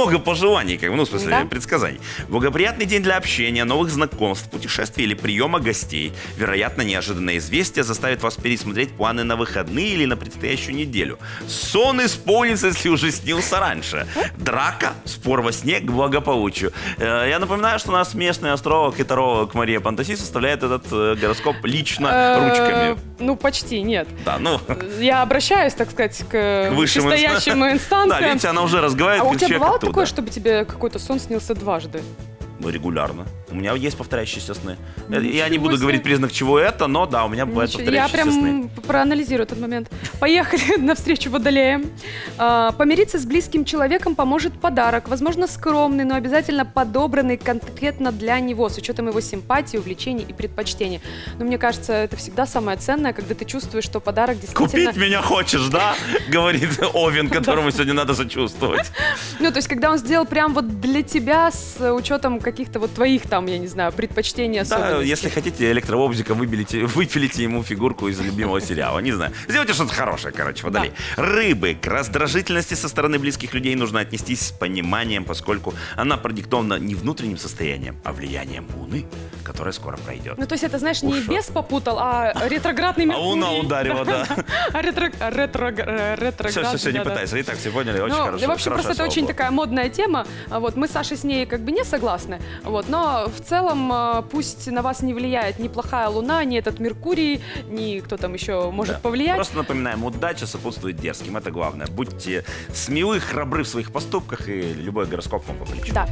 много пожеланий, как бы, ну, в смысле,
Да.
предсказаний. Благоприятный день для общения, новых знакомств, путешествий или приема гостей. Вероятно, неожиданное известие заставит вас пересмотреть планы на выходные или на предстоящую неделю. Сон исполнится, если уже снился раньше. Драка, спор во сне к благополучию. Э, Я напоминаю, что у нас местный астролог и таролог Мария Пантаси составляет этот э, гороскоп лично
Э,
ручками.
Ну, почти, нет.
Да, ну,
Я обращаюсь, так сказать, к,
к высшим
вышестоящим
инстанциям.
инстанциям.
Да, видите, она уже разговаривает,
А у
как
тебя
человек
бывало
оттуда.
такое, чтобы тебе какой-то сон снился дважды?
Ну, регулярно. У меня есть повторяющиеся сны. Я- Я
Ничего
не буду
себе.
говорить признак, чего это, но да, у меня бывают
Ничего, Я
повторяющиеся сны.
прям проанализирую этот момент. Поехали навстречу водолеям. А, Помириться с близким человеком поможет подарок. Возможно, скромный, но обязательно подобранный конкретно для него, с учетом его симпатии, увлечений и предпочтений. Но мне кажется, это всегда самое ценное, когда ты чувствуешь, что подарок действительно...
Купить меня хочешь, да? Говорит Овен, которому сегодня надо сочувствовать.
Ну, то есть, когда он сделал прям вот для тебя с учетом каких-то вот твоих там, я не знаю, предпочтений,
Да,
особенностей.
если хотите, электровобзиком выбелите, выпилите ему фигурку из любимого сериала. Не знаю. Сделайте что-то хорошее, короче, водолей. Рыбы. К раздражительности со стороны близких людей нужно отнестись с пониманием, поскольку она продиктована не внутренним состоянием, а влиянием Луны, которое скоро пройдет.
Ну, то есть, это, знаешь, не
Уж
бес попутал, а ретроградный
А
Меркурий.
Луна ударила, да.
А ретро- ретро- ретроградный,
Все, все, все, не
да-да.
пытайся. Итак, все поняли, очень
Ну,
хорошо.
в общем,
хорошее
просто это
слово
очень
было.
такая модная тема. А Вот, мы с Сашей с ней как бы не согласны. Вот, но в целом э, пусть на вас не влияет ни плохая луна, ни этот Меркурий, ни кто там еще может
Да.
повлиять.
Просто напоминаем, удача сопутствует дерзким. Это главное. Будьте смелы, храбры в своих поступках, и любой гороскоп вам по плечу.
Да.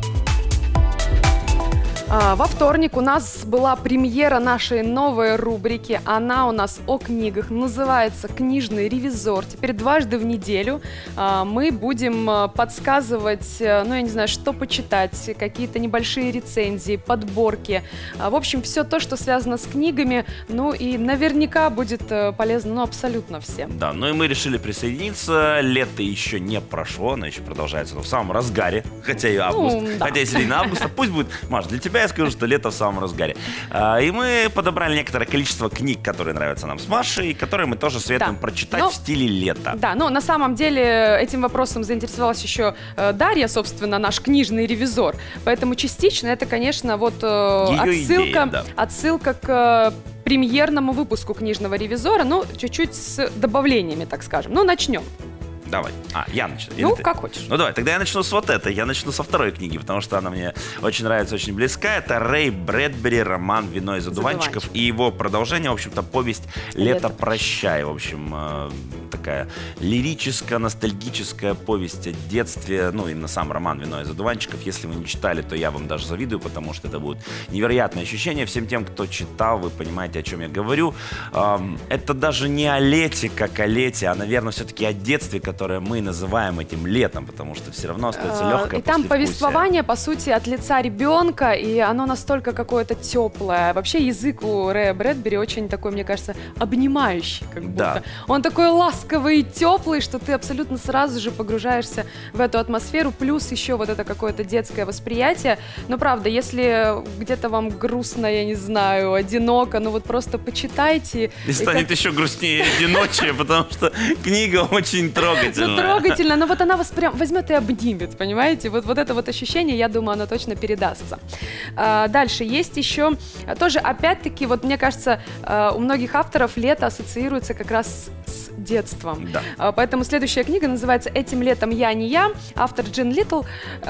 А, Во вторник у нас была премьера нашей новой рубрики. Она у нас о книгах. Называется «Книжный ревизор». Теперь дважды в неделю а, мы будем а, подсказывать, а, ну, я не знаю, что почитать, какие-то небольшие рецензии, подборки. А, В общем, все то, что связано с книгами. Ну, и наверняка будет а, полезно, ну, абсолютно всем.
Да, ну и мы решили присоединиться. Лето еще не прошло, оно еще продолжается, но в самом разгаре. Хотя и август,
Ну, да.
хотя и середина августа. Пусть будет, Маш, для тебя я скажу, что лето в самом разгаре. А, и мы подобрали некоторое количество книг, которые нравятся нам с Машей, которые мы тоже советуем
Да.
прочитать
Но-
в стиле лета.
Да, но на самом деле этим вопросом заинтересовалась еще э, Дарья, собственно, наш книжный ревизор. Поэтому частично это, конечно, вот э,
Ее
отсылка,
идея, да.
отсылка к э, премьерному выпуску книжного ревизора, ну, чуть-чуть с добавлениями, так скажем. Ну, начнем.
Давай. А, я начну. Или
Ну,
ты?
как хочешь.
Ну давай, тогда я начну с вот этой. Я начну со второй книги, потому что она мне очень нравится, очень близка. Это Рэй Брэдбери, роман «Вино из одуванчиков». И его продолжение, в общем-то, повесть «Лето,
«Лето,
прощай». В общем, э, такая лирическая, ностальгическая повесть о детстве. Ну, именно сам роман «Вино из одуванчиков». Если вы не читали, то я вам даже завидую, потому что это будет невероятное ощущение. Всем тем, кто читал, вы понимаете, о чем я говорю. Эм, это даже не о лете, как о лете, а, наверное, все-таки о детстве, которое мы называем этим летом, потому что все равно остается
Э,
легкое
И там
послевкусие.
повествование, по сути, от лица ребенка, и оно настолько какое-то теплое. Вообще язык у Рэя Брэдбери очень такой, мне кажется, обнимающий, как будто.
Да.
Он такой ласковый и теплый, что ты абсолютно сразу же погружаешься в эту атмосферу, плюс еще вот это какое-то детское восприятие. Но правда, если где-то вам грустно, я не знаю, одиноко, ну вот просто почитайте.
И станет
как-
еще грустнее и одиночее, потому что книга очень трогательная.
Ну, трогательно, но вот она вас прям возьмет и обнимет, понимаете? Вот, вот это вот ощущение, я думаю, оно точно передастся. А, дальше есть еще, а, тоже опять-таки, вот мне кажется, а, у многих авторов лето ассоциируется как раз с детством.
Да.
А, поэтому следующая книга называется «Этим летом я не я», автор Джин Литтл.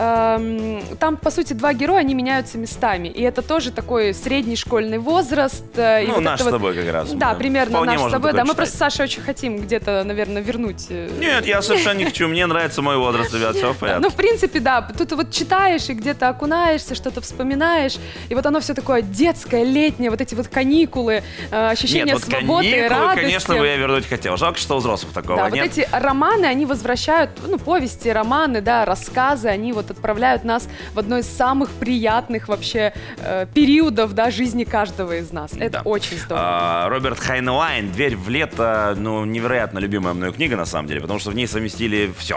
Ам, Там, по сути, два героя, они меняются местами, и это тоже такой средний школьный возраст. э, и
Ну,
вот
наш
это
с
вот-
тобой как раз.
Да,
Мы
примерно
вполне
наш с
можем
тобой.
такое
Да, мы
читать.
просто с Сашей очень хотим где-то, наверное, вернуть. э,
Нет, я совершенно не хочу. Мне нравится мой возраст, ребят, все в порядке.
Ну, в принципе, да. Тут вот читаешь и где-то окунаешься, что-то вспоминаешь. И вот оно все такое детское, летнее, вот эти вот каникулы, э, ощущение
Нет, вот
свободы,
каникулы,
радости.
конечно, бы я вернуть хотел. Жалко, что у взрослых такого
Да, вот
нет.
эти романы, они возвращают, ну, повести, романы, да, рассказы, они вот отправляют нас в одно из самых приятных вообще э, периодов, да, жизни каждого из нас. Это
Да.
очень здорово.
А, Роберт Хайнлайн «Дверь в лето», ну, невероятно любимая мною книга, на самом деле, потому что в ней совместили все.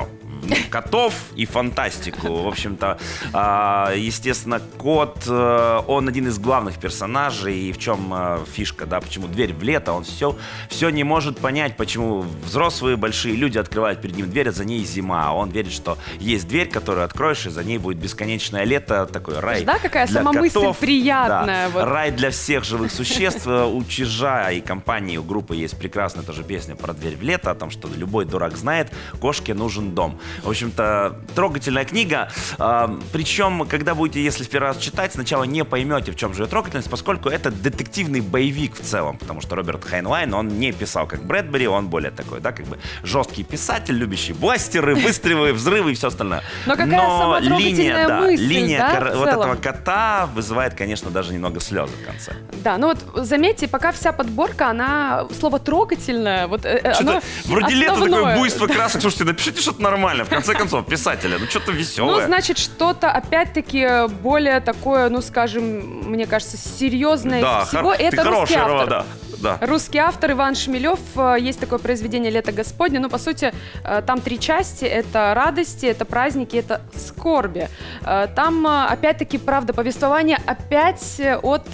котов и фантастику. В общем-то, естественно, кот, он один из главных персонажей. И в чем фишка, да, почему дверь в лето, он все, все не может понять, почему взрослые большие люди открывают перед ним дверь, а за ней зима. Он верит, что есть дверь, которую откроешь, и за ней будет бесконечное лето, такой рай.
Да, какая
для
сама мысль
котов,
приятная.
Да,
вот.
Рай для всех живых существ. У Чижа и компании, у группы есть прекрасная тоже песня про дверь в лето, о том, что любой дурак знает, кошке нужен дом. В общем-то, трогательная книга. Причем, когда будете, если в первый раз читать, сначала не поймете, в чем же ее трогательность, поскольку это детективный боевик в целом, потому что Роберт Хайнлайн, он не писал как Брэдбери, он более такой, да, как бы жесткий писатель, любящий бластеры, выстрелы, взрывы и все остальное.
Но какая сама
линия, да,
мысль,
линия
да,
кор- вот этого кота вызывает, конечно, даже немного слезы в конце.
Да, ну вот заметьте, пока вся подборка, она, слово трогательное, вот оно
вроде лето
основное.
Такое буйство красок. Слушайте, напишите что-то нормальное, в конце концов, писателя, ну что-то веселое.
Ну, значит, что-то, опять-таки, более такое, ну, скажем, мне кажется, серьезное
да,
из всего.
Хор-
это русский автор.
Да. Да.
Русский автор Иван Шмелев. Есть такое произведение «Лето Господне». Ну, по сути, там три части. Это радости, это праздники, это скорби. Там, опять-таки, правда, повествование опять от...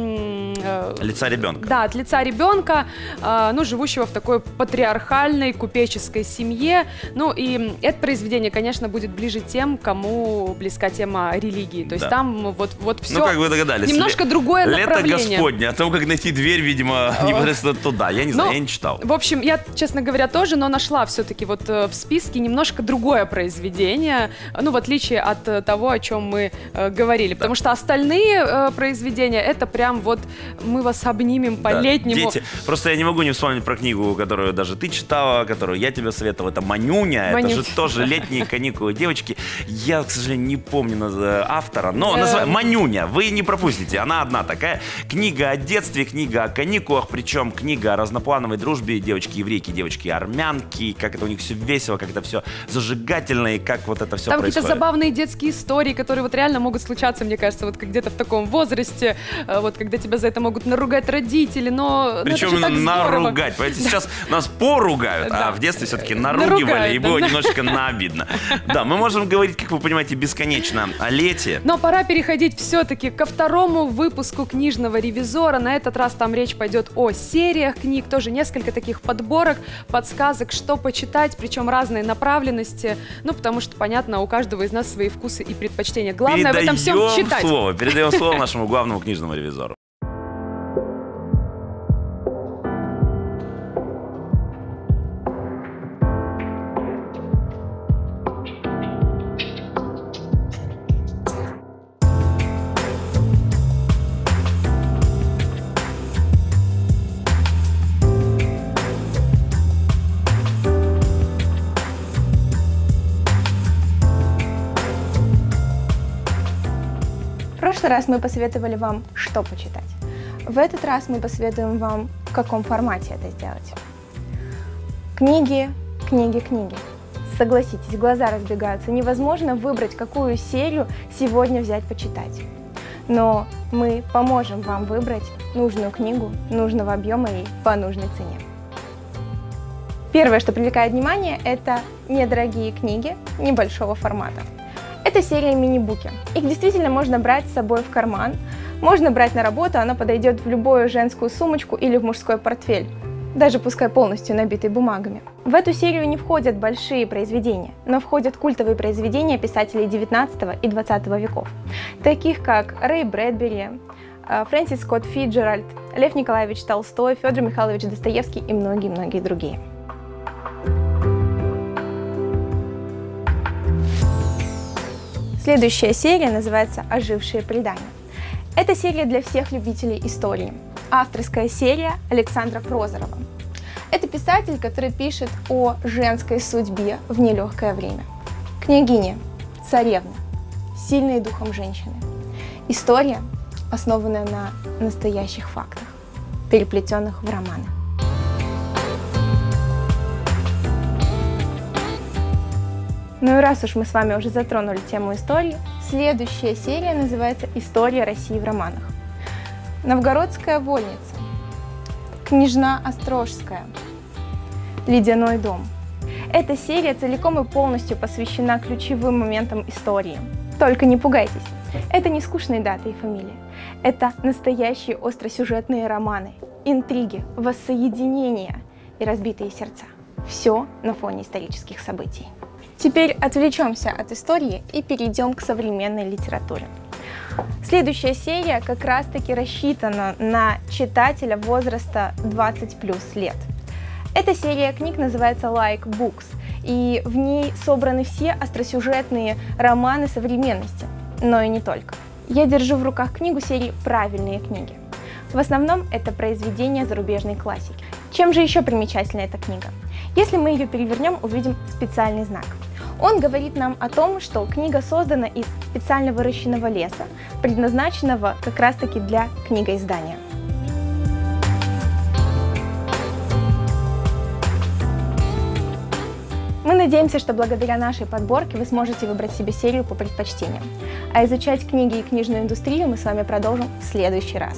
Э,
лица ребенка.
Да, от лица ребенка, э, ну, живущего в такой патриархальной, купеческой семье. Ну, и это произведение, конечно, будет ближе тем, кому близка тема религии. То есть да. там вот, вот все...
Ну, как вы догадались.
Немножко другое
Лето
направление.
Лето Господне. О том, как найти дверь, видимо, непосредственно туда. Я не знаю, ну, я не читал.
В общем, я, честно говоря, тоже, но нашла все-таки вот в списке немножко другое произведение, ну, в отличие от того, о чем мы э, говорили. Да. Потому что остальные э, произведения, это прям вот мы вас обнимем по-летнему.
Да, дети. Просто я не могу не вспомнить про книгу, которую даже ты читала, которую я тебе советовал. Это «Манюня». Манюня. Это же тоже летние каникулы девочки. Я, к сожалению, не помню автора, но называю «Манюня». Вы не пропустите. Она одна такая. Книга о детстве, книга о каникулах, причем книга о разноплановой дружбе девочки-еврейки, девочки-армянки, как это у них все весело, как это все зажигательно и как вот это все
там
происходит.
Там какие-то забавные детские истории, которые вот реально могут случаться, мне кажется, вот где-то в таком возрасте, вот когда тебя за это могут наругать родители, но...
Причем
ну,
наругать, понимаете, сейчас нас поругают,
да.
а в детстве все-таки наругивали, наругают, и было да. немножечко наобидно. Да, мы можем говорить, как вы понимаете, бесконечно о лете.
Но пора переходить все-таки ко второму выпуску «Книжного ревизора». На этот раз там речь пойдет о сериях книг, тоже несколько таких подборок, подсказок, что почитать, причем разные направленности, ну, потому что, понятно, у каждого из нас свои вкусы и предпочтения. Главное
передаем
в этом всем читать.
Слово, передаем слово нашему главному книжному ревизору.
В прошлый раз мы посоветовали вам, что почитать. В этот раз мы посоветуем вам, в каком формате это сделать. Книги, книги, книги. Согласитесь, глаза разбегаются. Невозможно выбрать, какую серию сегодня взять почитать. Но мы поможем вам выбрать нужную книгу, нужного объема и по нужной цене. Первое, что привлекает внимание, это недорогие книги небольшого формата. Это серия мини-буки. Их действительно можно брать с собой в карман, можно брать на работу, она подойдет в любую женскую сумочку или в мужской портфель, даже пускай полностью набитый бумагами. В эту серию не входят большие произведения, но входят культовые произведения писателей девятнадцатого и двадцатого веков, таких как Рэй Брэдбери, Фрэнсис Скотт Фитджеральд, Лев Николаевич Толстой, Федор Михайлович Достоевский и многие-многие другие. Следующая серия называется «Ожившие предания». Это серия для всех любителей истории. Авторская серия Александра Прозорова. Это писатель, который пишет о женской судьбе в нелегкое время. Княгиня, царевна, сильные духом женщины. История, основанная на настоящих фактах, переплетенных в романы. Ну и раз уж мы с вами уже затронули тему истории, следующая серия называется «История России в романах». Новгородская вольница, Княжна Острожская, Ледяной дом. Эта серия целиком и полностью посвящена ключевым моментам истории. Только не пугайтесь, это не скучные даты и фамилии. Это настоящие остросюжетные романы, интриги, воссоединения и разбитые сердца. Все на фоне исторических событий. Теперь отвлечемся от истории и перейдем к современной литературе. Следующая серия как раз-таки рассчитана на читателя возраста двадцать плюс лет. Эта серия книг называется Like Books, и в ней собраны все остросюжетные романы современности, но и не только. Я держу в руках книгу серии «Правильные книги». В основном это произведения зарубежной классики. Чем же еще примечательна эта книга? Если мы ее перевернем, увидим специальный знак. Он говорит нам о том, что книга создана из специально выращенного леса, предназначенного как раз-таки для книгоиздания. Мы надеемся, что благодаря нашей подборке вы сможете выбрать себе серию по предпочтениям. А изучать книги и книжную индустрию мы с вами продолжим в следующий раз.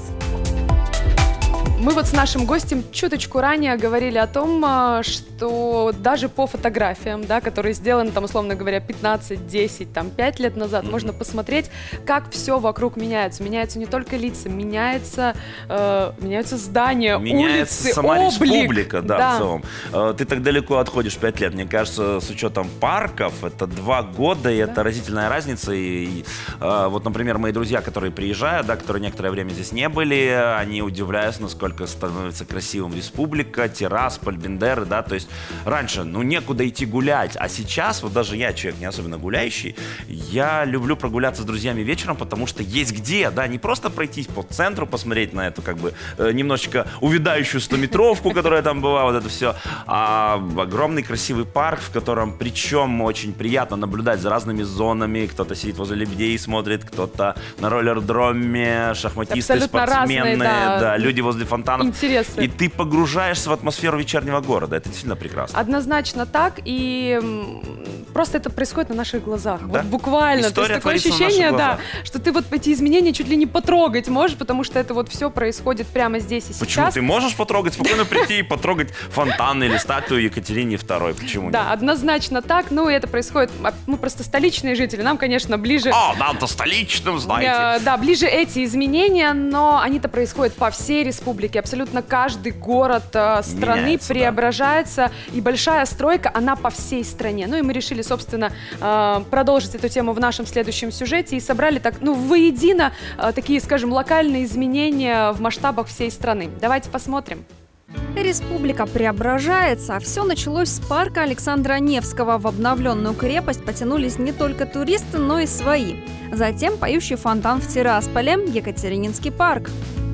Мы вот с нашим гостем чуточку ранее говорили о том, что даже по фотографиям, да, которые сделаны, там, условно говоря, пятнадцать, десять, там, пять лет назад, mm-hmm. можно посмотреть, как все вокруг меняется. Меняются не только лица, меняется, э, меняются здания,
меняется
улицы,
сама
облик.
республика, да,
да,
в целом. Ты так далеко отходишь, пять лет. Мне кажется, с учетом парков, это два года, и да. это разительная разница. И, и вот, например, мои друзья, которые приезжают, да, которые некоторое время здесь не были, они удивляются, насколько становится красивым республика, Тирасполь, Бендеры, да, то есть раньше, ну, некуда идти гулять, а сейчас, вот даже я, человек не особенно гуляющий, я люблю прогуляться с друзьями вечером, потому что есть где, да, не просто пройтись по центру, посмотреть на эту, как бы, немножечко увядающую стометровку, которая там была, вот это все, а огромный красивый парк, в котором, причем, очень приятно наблюдать за разными зонами, кто-то сидит возле лебедей и смотрит, кто-то на роллердроме, шахматисты,
абсолютно
спортсмены,
разные, да.
да, люди возле фонтанов.
Интересы.
И ты погружаешься в атмосферу вечернего города. Это действительно прекрасно.
Однозначно так. И просто это происходит на наших глазах.
Да?
Вот буквально.
История
То есть такое ощущение, да, что ты вот эти изменения чуть ли не потрогать можешь, потому что это вот все происходит прямо здесь и сейчас.
Почему? Ты можешь потрогать, спокойно прийти и потрогать фонтан или статую Екатерине второй. Почему
да,
нет?
однозначно так. Ну, и это происходит, мы просто столичные жители, нам, конечно, ближе...
А, нам-то столичным, знаете.
Да, ближе эти изменения, но они-то происходят по всей республике. Абсолютно каждый город э, страны меняется, преображается, да. И большая стройка, она по всей стране. Ну и мы решили, собственно, э, продолжить эту тему в нашем следующем сюжете и собрали так, ну, воедино э, такие, скажем, локальные изменения в масштабах всей страны. Давайте посмотрим.
Республика преображается. Все началось с парка Александра Невского. В обновленную крепость потянулись не только туристы, но и свои. Затем поющий фонтан в Тирасполе, Екатерининский парк.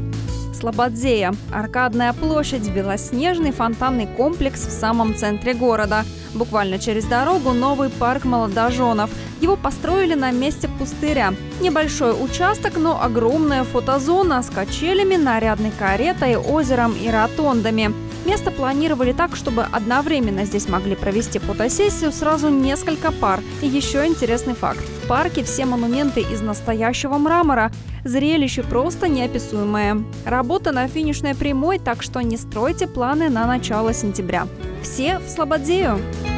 Слободзея. Аркадная площадь, белоснежный фонтанный комплекс в самом центре города. Буквально через дорогу новый парк молодоженов. Его построили на месте пустыря. Небольшой участок, но огромная фотозона с качелями, нарядной каретой, озером и ротондами. Место планировали так, чтобы одновременно здесь могли провести фотосессию сразу несколько пар. И еще интересный факт. В парке все монументы из настоящего мрамора. Зрелище просто неописуемое. Работа на финишной прямой, так что не стройте планы на начало сентября. Все в Слободзею.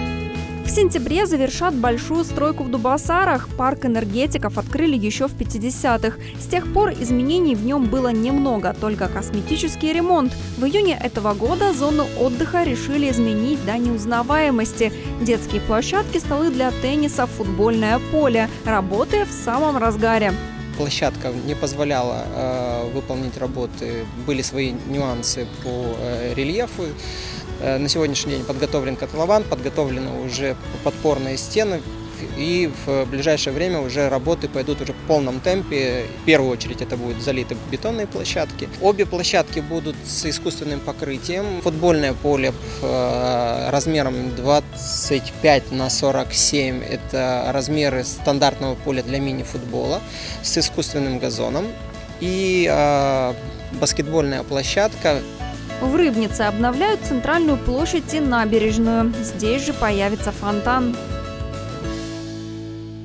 В сентябре завершат большую стройку в Дубосарах. Парк энергетиков открыли еще в пятидесятых. С тех пор изменений в нем было немного, только косметический ремонт. В июне этого года зону отдыха решили изменить до неузнаваемости. Детские площадки, столы для тенниса, футбольное поле. Работы в самом разгаре.
Площадка не позволяла э, выполнить работы, были свои нюансы по э, рельефу. Э, на сегодняшний день подготовлен котлован, подготовлены уже подпорные стены. И в ближайшее время уже работы пойдут уже в полном темпе. В первую очередь это будут залиты бетонные площадки. Обе площадки будут с искусственным покрытием. Футбольное поле размером двадцать пять на сорок семь. Это размеры стандартного поля для мини-футбола с искусственным газоном. И э, баскетбольная площадка.
В Рыбнице обновляют центральную площадь и набережную. Здесь же появится фонтан.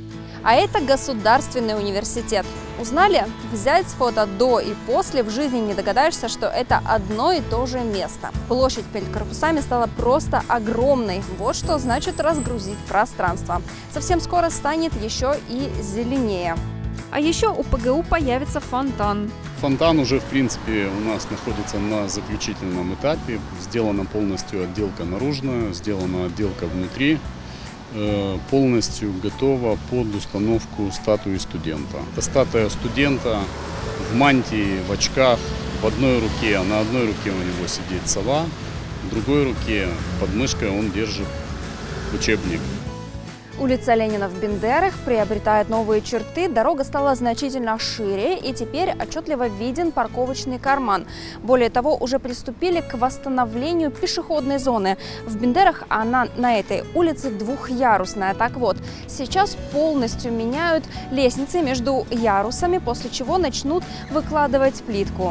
А это Государственный университет. Узнали? Взять фото до и после, в жизни не догадаешься, что это одно и то же место. Площадь перед корпусами стала просто огромной. Вот что значит разгрузить пространство. Совсем скоро станет еще и зеленее. А еще у ПГУ появится фонтан.
Фонтан уже, в принципе, у нас находится на заключительном этапе. Сделана полностью отделка наружная, сделана отделка внутри. Полностью готова под установку статуи студента. Это статуя студента в мантии, в очках, в одной руке, на одной руке у него сидит сова, в другой руке под мышкой он держит учебник.
Улица Ленина в Бендерах приобретает новые черты, дорога стала значительно шире и теперь отчетливо виден парковочный карман. Более того, уже приступили к восстановлению пешеходной зоны. В Бендерах она на этой улице двухъярусная. Так вот, сейчас полностью меняют лестницы между ярусами, после чего начнут выкладывать плитку.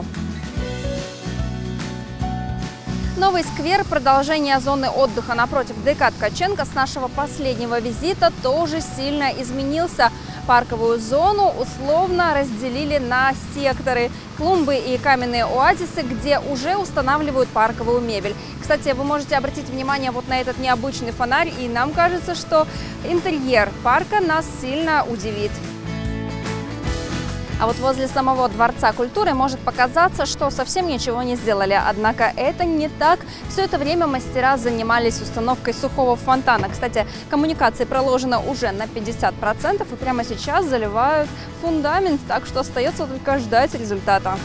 Новый сквер, продолжение зоны отдыха напротив ДК Ткаченко с нашего последнего визита тоже сильно изменился. Парковую зону условно разделили на секторы, клумбы и каменные оазисы, где уже устанавливают парковую мебель. Кстати, вы можете обратить внимание вот на этот необычный фонарь, и нам кажется, что интерьер парка нас сильно удивит. А вот возле самого Дворца культуры может показаться, что совсем ничего не сделали. Однако это не так. Все это время мастера занимались установкой сухого фонтана. Кстати, коммуникации проложено уже на пятьдесят процентов и прямо сейчас заливают фундамент, так что остается только ждать результата.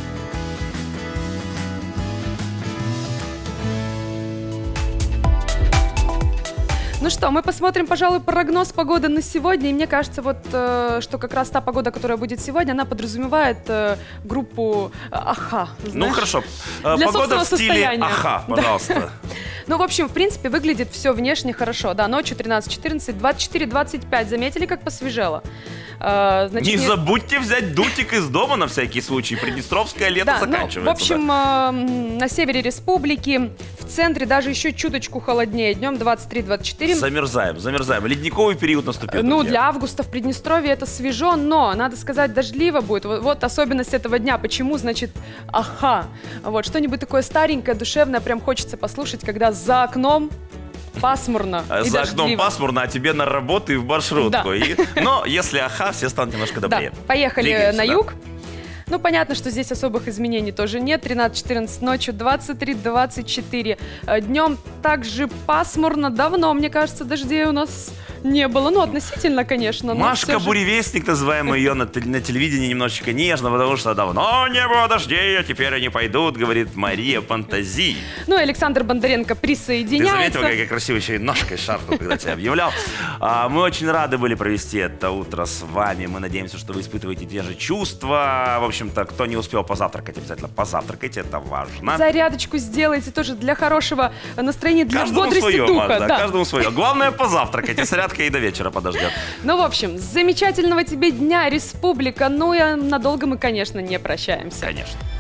Ну что, мы посмотрим, пожалуй, прогноз погоды на сегодня. И мне кажется, вот, э, что как раз та погода, которая будет сегодня, она подразумевает э, группу АХА. Знаешь?
Ну хорошо.
Для
погода в стиле
состояния.
АХА, пожалуйста.
Да. Ну, в общем, в принципе, выглядит все внешне хорошо. Да, ночью тринадцать четырнадцать, двадцать четыре двадцать пять. Заметили, как посвежело? Э, значит,
не
нет...
забудьте взять дутик из дома на всякий случай. Приднестровское лето
да,
заканчивается.
Ну, в общем,
да.
э, на севере республики, в центре даже еще чуточку холоднее. Днем двадцать три двадцать четыре.
Замерзаем, замерзаем. Ледниковый период наступил.
Ну,
друзья.
для августа в Приднестровье это свежо, но, надо сказать, дождливо будет. Вот, вот особенность этого дня. Почему, значит, ага. Вот, что-нибудь такое старенькое, душевное, прям хочется послушать, когда за окном пасмурно и
За
дождливо.
окном пасмурно, а тебе на работу и в маршрутку.
Да.
И, но если ага, все станут немножко добрее.
Да, поехали
Двигаемся,
на
да.
юг. Ну, понятно, что здесь особых изменений тоже нет. тринадцать четырнадцать ночью, двадцать три двадцать четыре. Днем также пасмурно. Давно, мне кажется, дождей у нас не было. Ну, относительно, конечно. Но
Машка
же...
Буревестник, называемая ее на, на телевидении немножечко нежно, потому что давно не было дождей, а теперь они пойдут, говорит Мария Пантази.
Ну, и Александр Бондаренко присоединяется.
Ты заметил, как я красиво еще и ножкой шаркнул, когда тебя объявлял? А, мы очень рады были провести это утро с вами. Мы надеемся, что вы испытываете те же чувства. В общем-то, кто не успел позавтракать, обязательно позавтракайте, это важно.
Зарядочку сделайте тоже для хорошего настроения, для
каждому
бодрости
свое,
духа.
Маш, да,
да.
Каждому свое. Главное позавтракайте, зарядка и до вечера подождет.
Ну, в общем, замечательного тебе дня, республика. Ну и надолго мы, конечно, не прощаемся.
Конечно.